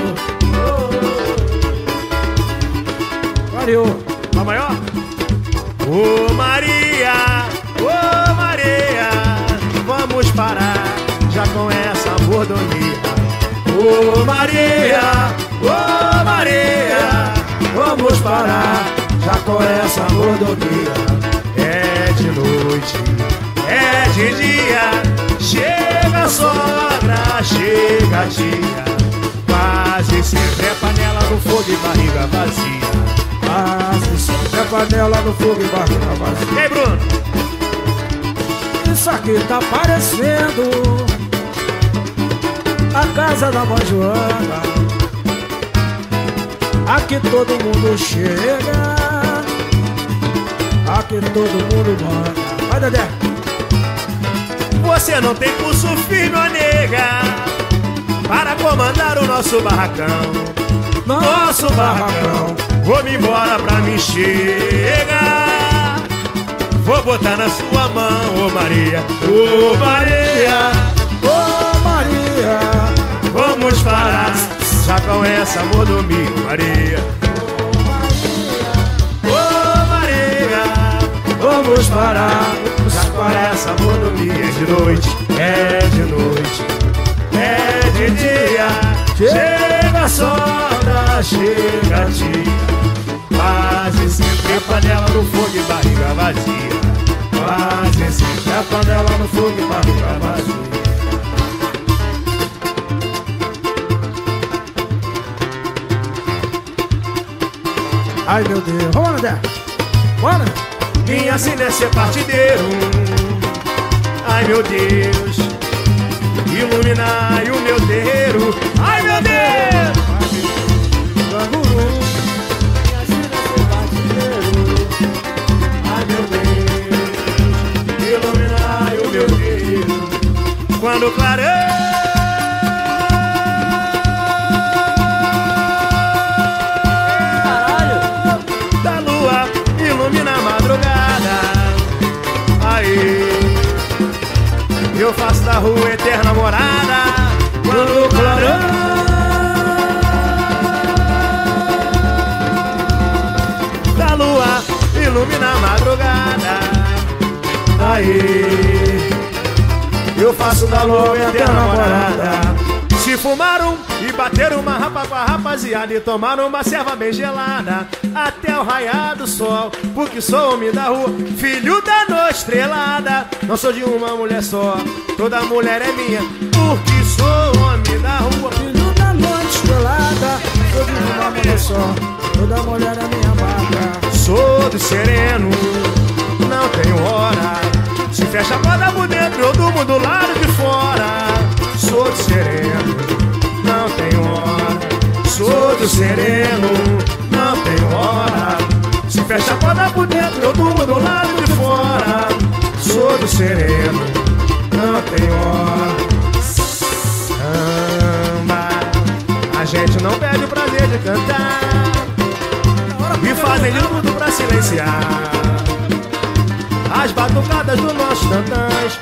oh. Clareou. A maior? Ô Maria, ô Maria, vamos parar já com essa mordomia. Ô Maria, ô Maria, Vamos parar já com essa mordomia. é de noite, é de dia, chega a sogra, chega a tia, quase sempre é panela no fogo e barriga vazia. Quase sempre é panela no fogo e barriga vazia. E aí, Bruno? Isso aqui tá parecendo a casa da mãe Joana. Aqui todo mundo chega, aqui todo mundo manda. Vai, Dedé. Você não tem pulso firme, ó nega, para comandar o nosso barracão. Nosso barracão. Vou-me embora pra me chegar. Vou botar na sua mão, ô Maria, ô Maria, Ô Maria, vamos parar já com essa mordomia, Maria. Ô Maria, vamos parar já com essa mordomia. É de noite, é de noite, é de dia, chega a sogra, chega a tia, quase sempre é panela no fogo e barriga vazia. Quase sempre é panela no fogo e barriga vazia. Ai meu Deus, vamos lá, Dedé. Bora. minha sina é ser partideiro. Ai meu Deus, iluminai o meu terreiro. Ai meu Deus, Canguru. Minha sina é ser partideiro. ai meu Deus, iluminai o meu terreiro. Quando clareia da lua, ilumina a madrugada. Aí eu faço da rua eterna morada. Quando clareia da lua, ilumina a madrugada. Aí eu faço da lua eterna morada. Se fumaram e bateram uma rapa com a rapaziada e tomaram uma serva bem gelada até o raiar do sol, porque sou homem da rua, filho da noite estrelada. Não sou de uma mulher só, toda mulher é minha, porque sou homem da rua, Filho da noite estrelada. Sou de uma mulher só, toda mulher é minha amada. sou do sereno, não tenho hora. Se fecha a porta por dentro, eu durmo do lado de fora. Sou do sereno, não tenho hora. Sou do sereno, não tenho hora. Se fecha a porta por dentro, eu durmo do lado de fora. Sou do sereno, não tenho hora. Ah. gente não perde o prazer de cantar e fazem de tudo pra silenciar as batucadas dos nossos tantãs.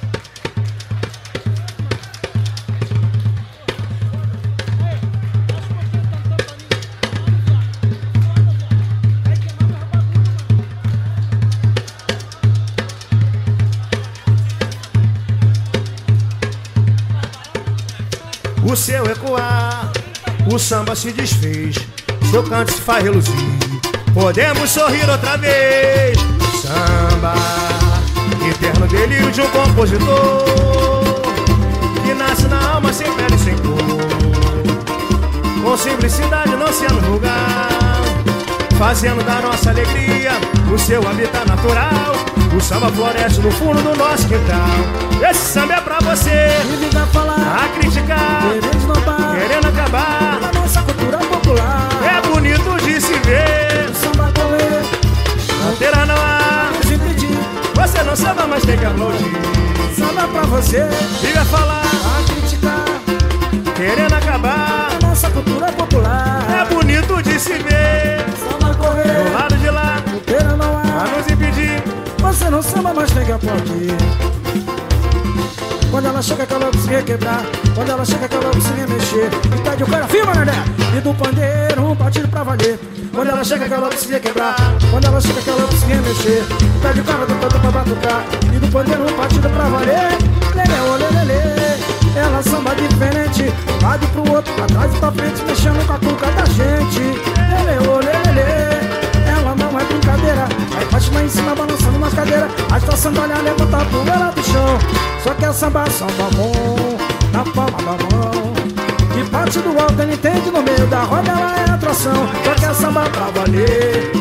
O seu ecoar, o samba se desfez, seu canto se faz reluzir, podemos sorrir outra vez. Samba, eterno delírio de um compositor que nasce na alma sem pele e sem cor, com simplicidade não sendo vulgar, fazendo da nossa alegria o seu habitat natural. O samba floresce no fundo do nosso quintal. Esse samba é pra você vive a falar, a criticar, querendo esnobar, querendo acabar a nossa cultura popular. É bonito de se ver, O samba correr, fronteira não há, nos impedir. você não samba, mas tem que aplaudir. Samba pra você Vive a falar, a criticar querendo acabar, a nossa cultura popular. é bonito de se ver, Samba correr, do lado de lá, fronteira não pra há. nos impedir. Você não samba, mas tem que aplaudir. Quando ela chega que ela se requebrar, quando ela chega que ela se remexer, e pede o cara, firma, Nené, e do pandeiro um batido pra valer. Quando ela chega que ela se requebrar, quando ela chega que ela se remexer, e pede o cara do tanto pra batucar, e do pandeiro um batido pra valer. Lelê, olê, lelê, ela samba diferente, lado pro outro, pra trás e pra frente, mexendo com a cuca da gente. Lelê, olê, lelê, ela não é brincadeira, aí bate lá em cima balançando umas cadeiras, a sandália levanta a poeira do chão. Só que é samba, samba bom, na palma da mão, que parte do alto ele entende, no meio da roda ela é atração. Só que é samba pra valer,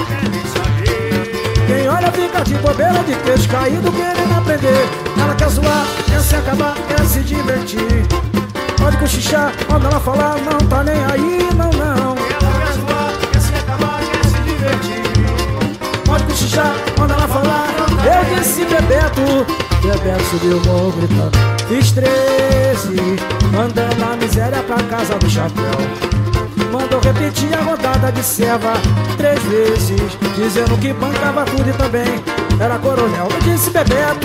quem olha fica de bobeira, de queixo caído, querendo aprender. Ela quer zoar, quer se acabar, quer se divertir, pode cochichar, quando ela falar, não tá nem aí, não, não. Ela quer zoar, quer se acabar, quer se divertir, Pode cochichar quando ela falar. Eu disse Bebeto, Bebeto subiu o morro gritando. Fiz treze, mandando a miséria pra casa do chapéu. Mandou repetir a rodada de serva três vezes, dizendo que bancava tudo e também era coronel. Eu disse Bebeto,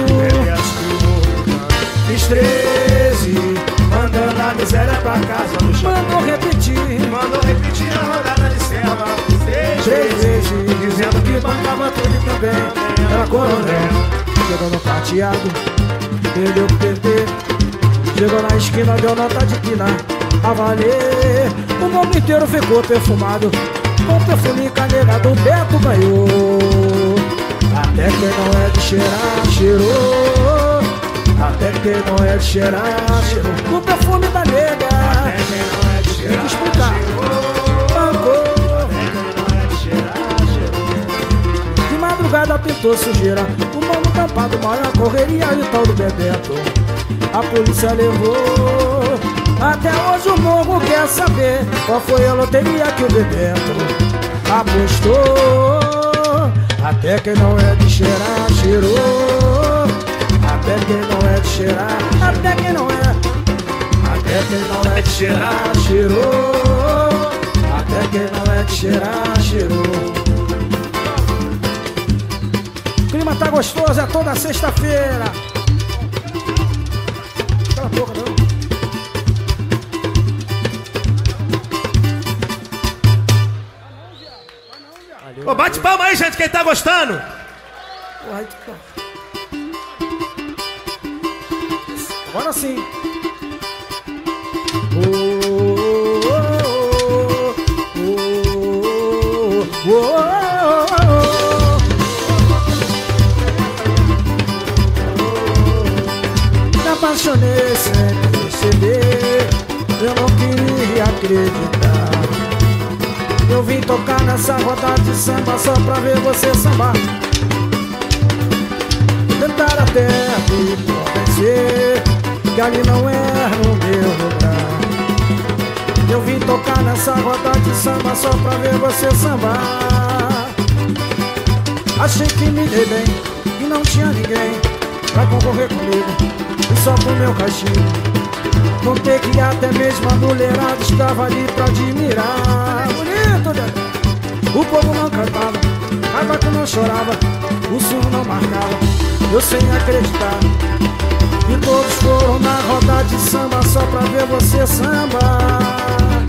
fiz treze, mandando a miséria pra casa do chapéu. Mandou repetir, mandou repetir a rodada de serva três três vezes, vezes, dizendo que bancava tudo e também era coronel. Chegou no prateado, perdeu pro P T, chegou na esquina, deu nota de quina a valer. O mundo inteiro ficou perfumado, com perfume canegado, o Beto ganhou. Até quem não é de cheirar, cheirou. Até quem não é de cheirar, cheirou. O perfume da nega, até quem não é de cheirar, tem que explicar, bancou. De madrugada pintou sujeira, o mano tampado, maior correria e o tal do Bebeto. A polícia levou, até hoje o morro quer saber qual foi a loteria que o Bebeto apostou. Até quem não é de cheirar, cheirou. Até quem não é de cheirar, até quem não é, até quem não é de cheirar, cheirou. Até quem não é de cheirar, cheirou. O clima tá gostoso, é toda sexta-feira. Cala a boca, não. Ô, bate palma aí, gente, quem tá gostando. Uai, que tá. Agora sim. Oh, oh, oh, oh, oh, oh. Me apaixonei sem perceber, eu não queria acreditar. Eu vim tocar nessa roda de samba só pra ver você sambar. Tentar até me convencer que ali não era o meu lugar. Eu vim tocar nessa roda de samba só pra ver você sambar. Achei que me dei bem e não tinha ninguém pra concorrer comigo, e só pro meu caixinho Contei que até mesmo a mulherada estava ali pra admirar. Bonito, né? O povo não cantava, cavaco não chorava, o surdo não marcava, eu sem acreditar. E todos foram na roda de samba só pra ver você sambar.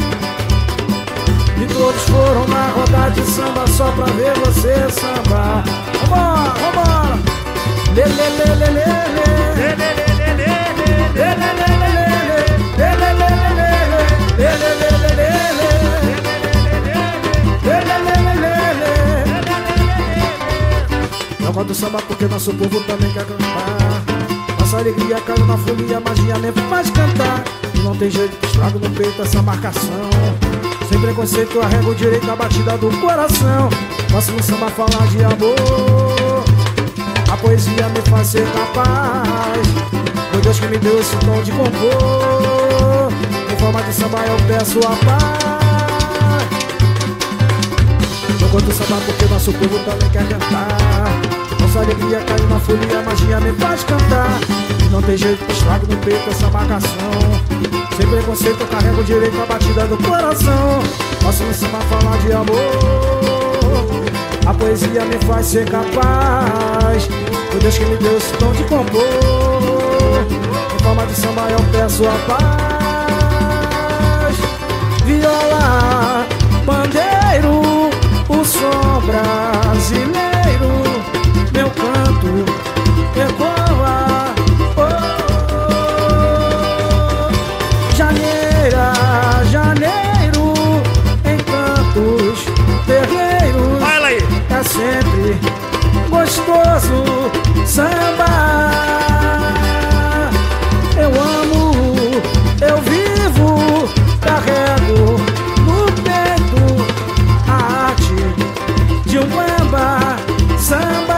E todos foram na roda de samba só pra ver você sambar. Vambora, vambora! Lê, lê, lê, lê, lê, lê. Lê, lê, lê, lê, lê, lê. Lê, lê, lê, lê, lê. Lê, lê, lê, lê, lê. Lê, lê, lê, lê, lê, lê. Lê, lê, lê, lê, lê. Eu gosto do samba porque nosso povo também quer cantar. Nossa alegria caiu na folia, a magia me faz cantar. E não tem jeito que estrago no peito essa marcação. Sem preconceito, arrego direito a batida do coração. Posso no samba falar de amor. A poesia me faz ser capaz. Foi Deus que me deu esse tom de compor. Em forma de samba eu peço a paz. Eu gosto do samba porque nosso povo também quer cantar. Nossa alegria caiu na folia, a magia me faz cantar. E não tem jeito que estrago no peito essa marcação. Sem preconceito eu carrego direito a batida do coração. Posso no samba falar de amor. A poesia me faz ser capaz. Foi Deus que me deu esse tom de compor. Em forma de samba eu peço a paz. Viola, pandeiro, o som brasileiro. Meu canto ecoa. Oh, oh. Janeira, janeiro, em cantos terreiros. Olha aí. É sempre gostoso samba. Eu amo, eu vivo, carrego no peito a arte de um bamba samba.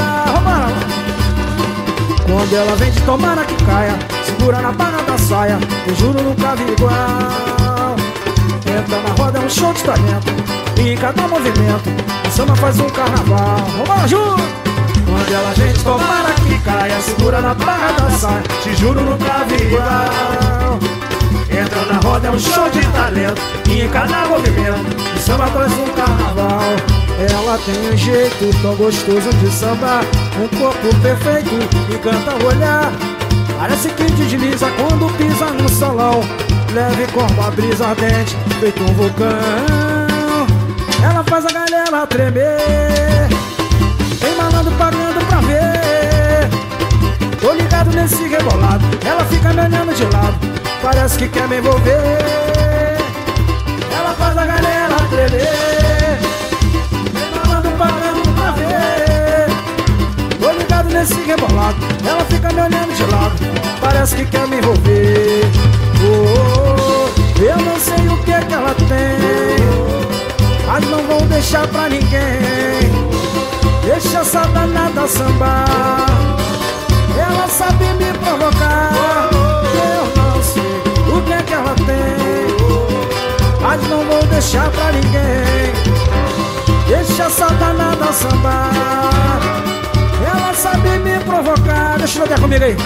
Quando ela vem de tomara que caia, segura na barra da saia, eu juro nunca vi igual. Entra na roda, é um show de talento, e em cada movimento a samba faz um carnaval. Vamos, juro! Quando ela vem de tomara que caia, segura na barra da saia, te juro nunca vi igual. Entra na roda, é um show de talento, e em cada movimento o samba faz um carnaval. Ela tem um jeito tão gostoso de sambar, um corpo perfeito e canta o olhar. Parece que desliza quando pisa no salão, leve como a brisa ardente, feito um vulcão. Ela faz a galera tremer, tem malandro pagando pra ver. Tô ligado nesse rebolado, ela fica me olhando de lado, parece que quer me envolver. Ela faz a galera tremer, parando pra ver. Tô ligado nesse rebolado, ela fica me olhando de lado, parece que quer me envolver. Oh, oh, eu não sei o que é que ela tem, mas não vou deixar pra ninguém. Deixa essa danada sambar, ela sabe me provocar. Eu não sei o que é que ela tem, mas não vou deixar pra ninguém. Deixa essa danada sambar, ela sabe me provocar. Deixa eu ver comigo aí.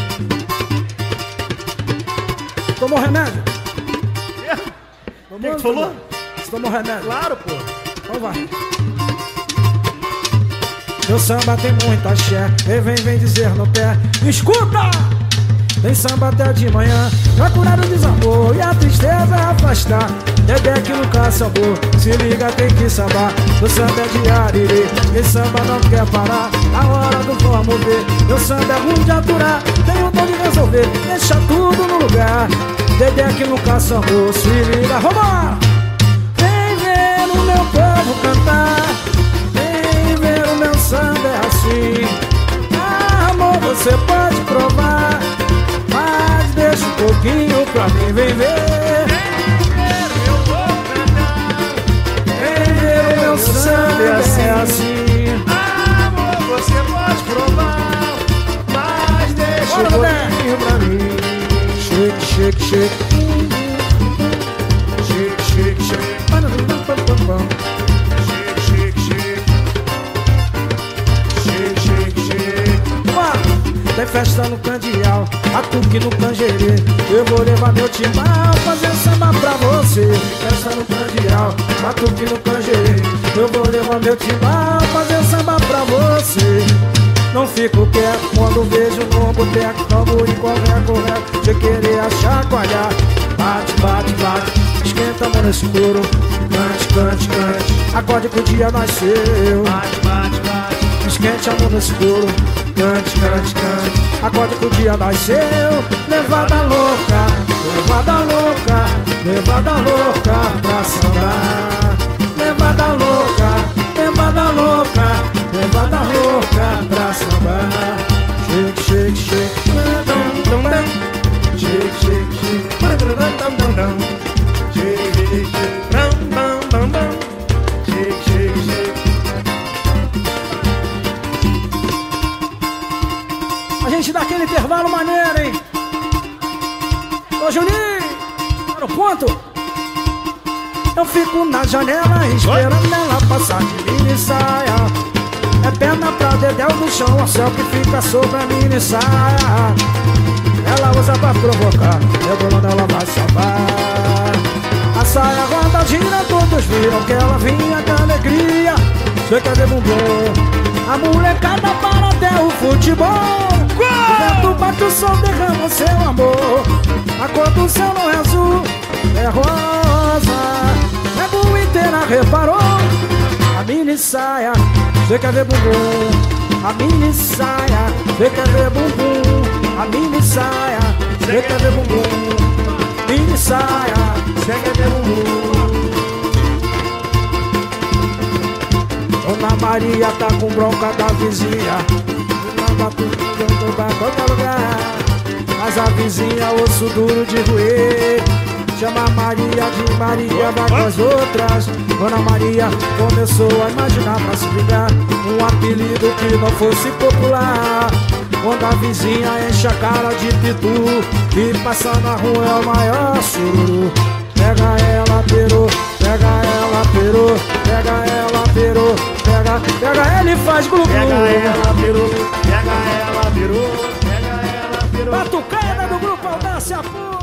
Tomou remédio? O que que tu falou? Você tomou remédio? Claro, pô. Então vai. Meu samba tem muita axé, e vem, vem dizer no pé. Escuta! Tem samba até de manhã, pra curar o desamor e a tristeza afastar. Dedé que nunca sambou, se liga tem que sambar. O samba é de ariri, e samba não quer parar. A hora do vamos ver, meu samba é ruim de aturar. Tem um dom de resolver, deixa tudo no lugar. Dedé que nunca sambou, se liga, vambora! Vem ver o meu povo cantar, vem ver o meu samba é assim. Ah, amor, você pode provar, mas deixa um pouquinho pra mim, vem ver. Vem ver o meu samba é assim. Amor, você pode provar, mas deixa um pouquinho pra mim. Shake, shake, shake. Shake, shake, shake. Shake, shake, shake. Shake, shake, shake. tem festa no Candial, batuque no Canjerê. Eu vou levar meu timbal, fazer samba pra você. Festa no Candial, batuque no Canjerê. Eu vou levar meu timbal, fazer samba pra você. Não fico quieto quando vejo no boteco, tamborim correr, correr, de querer chacoalhar. Bate, bate, bate, esquenta a mão no escuro. Cante, cante, cante, acorde que o dia nasceu. Bate, bate, bate, esquente a mão no escuro. Cante, cante, cante, acorde que o dia nasceu. Levada louca, levada louca, levada louca pra sambar. Levada louca, levada louca, levada louca pra sambar. Shake, shake, shake, dum, dum, dum. Shake, shake, shake, dum, dum, dum, dum. Shake, shake, shake, dum, dum, dum, dum. Shake, shake, shake. A gente dá aquele intervalo maneiro, hein? Ô, Juninho, para o ponto. Eu fico na janela esperando ela passar de mini saia. É perna pra dedéu no chão, o céu que fica sobre a mini saia. Ela usa pra provocar, rebolando ela vai sambar. A saia roda, gira, todos viram que ela vinha de alegria. Você quer ver bumbum? A molecada para até o futebol. O vento bate o sol, derrama o seu amor. A cor do céu não é azul, é rosa. É boa inteira, reparou? A mini saia, você quer ver bumbum? A mini saia, você quer ver bumbum? A mini saia, você quer ver bumbum? Mini saia, você quer ver bumbum? Dona Maria tá com bronca da vizinha. Não batucando pra qualquer lugar. Mas a vizinha, osso duro de roer. Chama Maria de Maria, vai com as outras. Dona Maria começou a imaginar pra se ligar um apelido que não fosse popular. Quando a vizinha enche a cara de pitu e passa na rua é o maior sururu. Pega ela, perô, pega ela, perô, pega ela, perô, pega, pega ela e faz glu-glu. Pega ela, perô, pega ela, perô, pega ela, perô. Batucada do grupo Audácia Pura.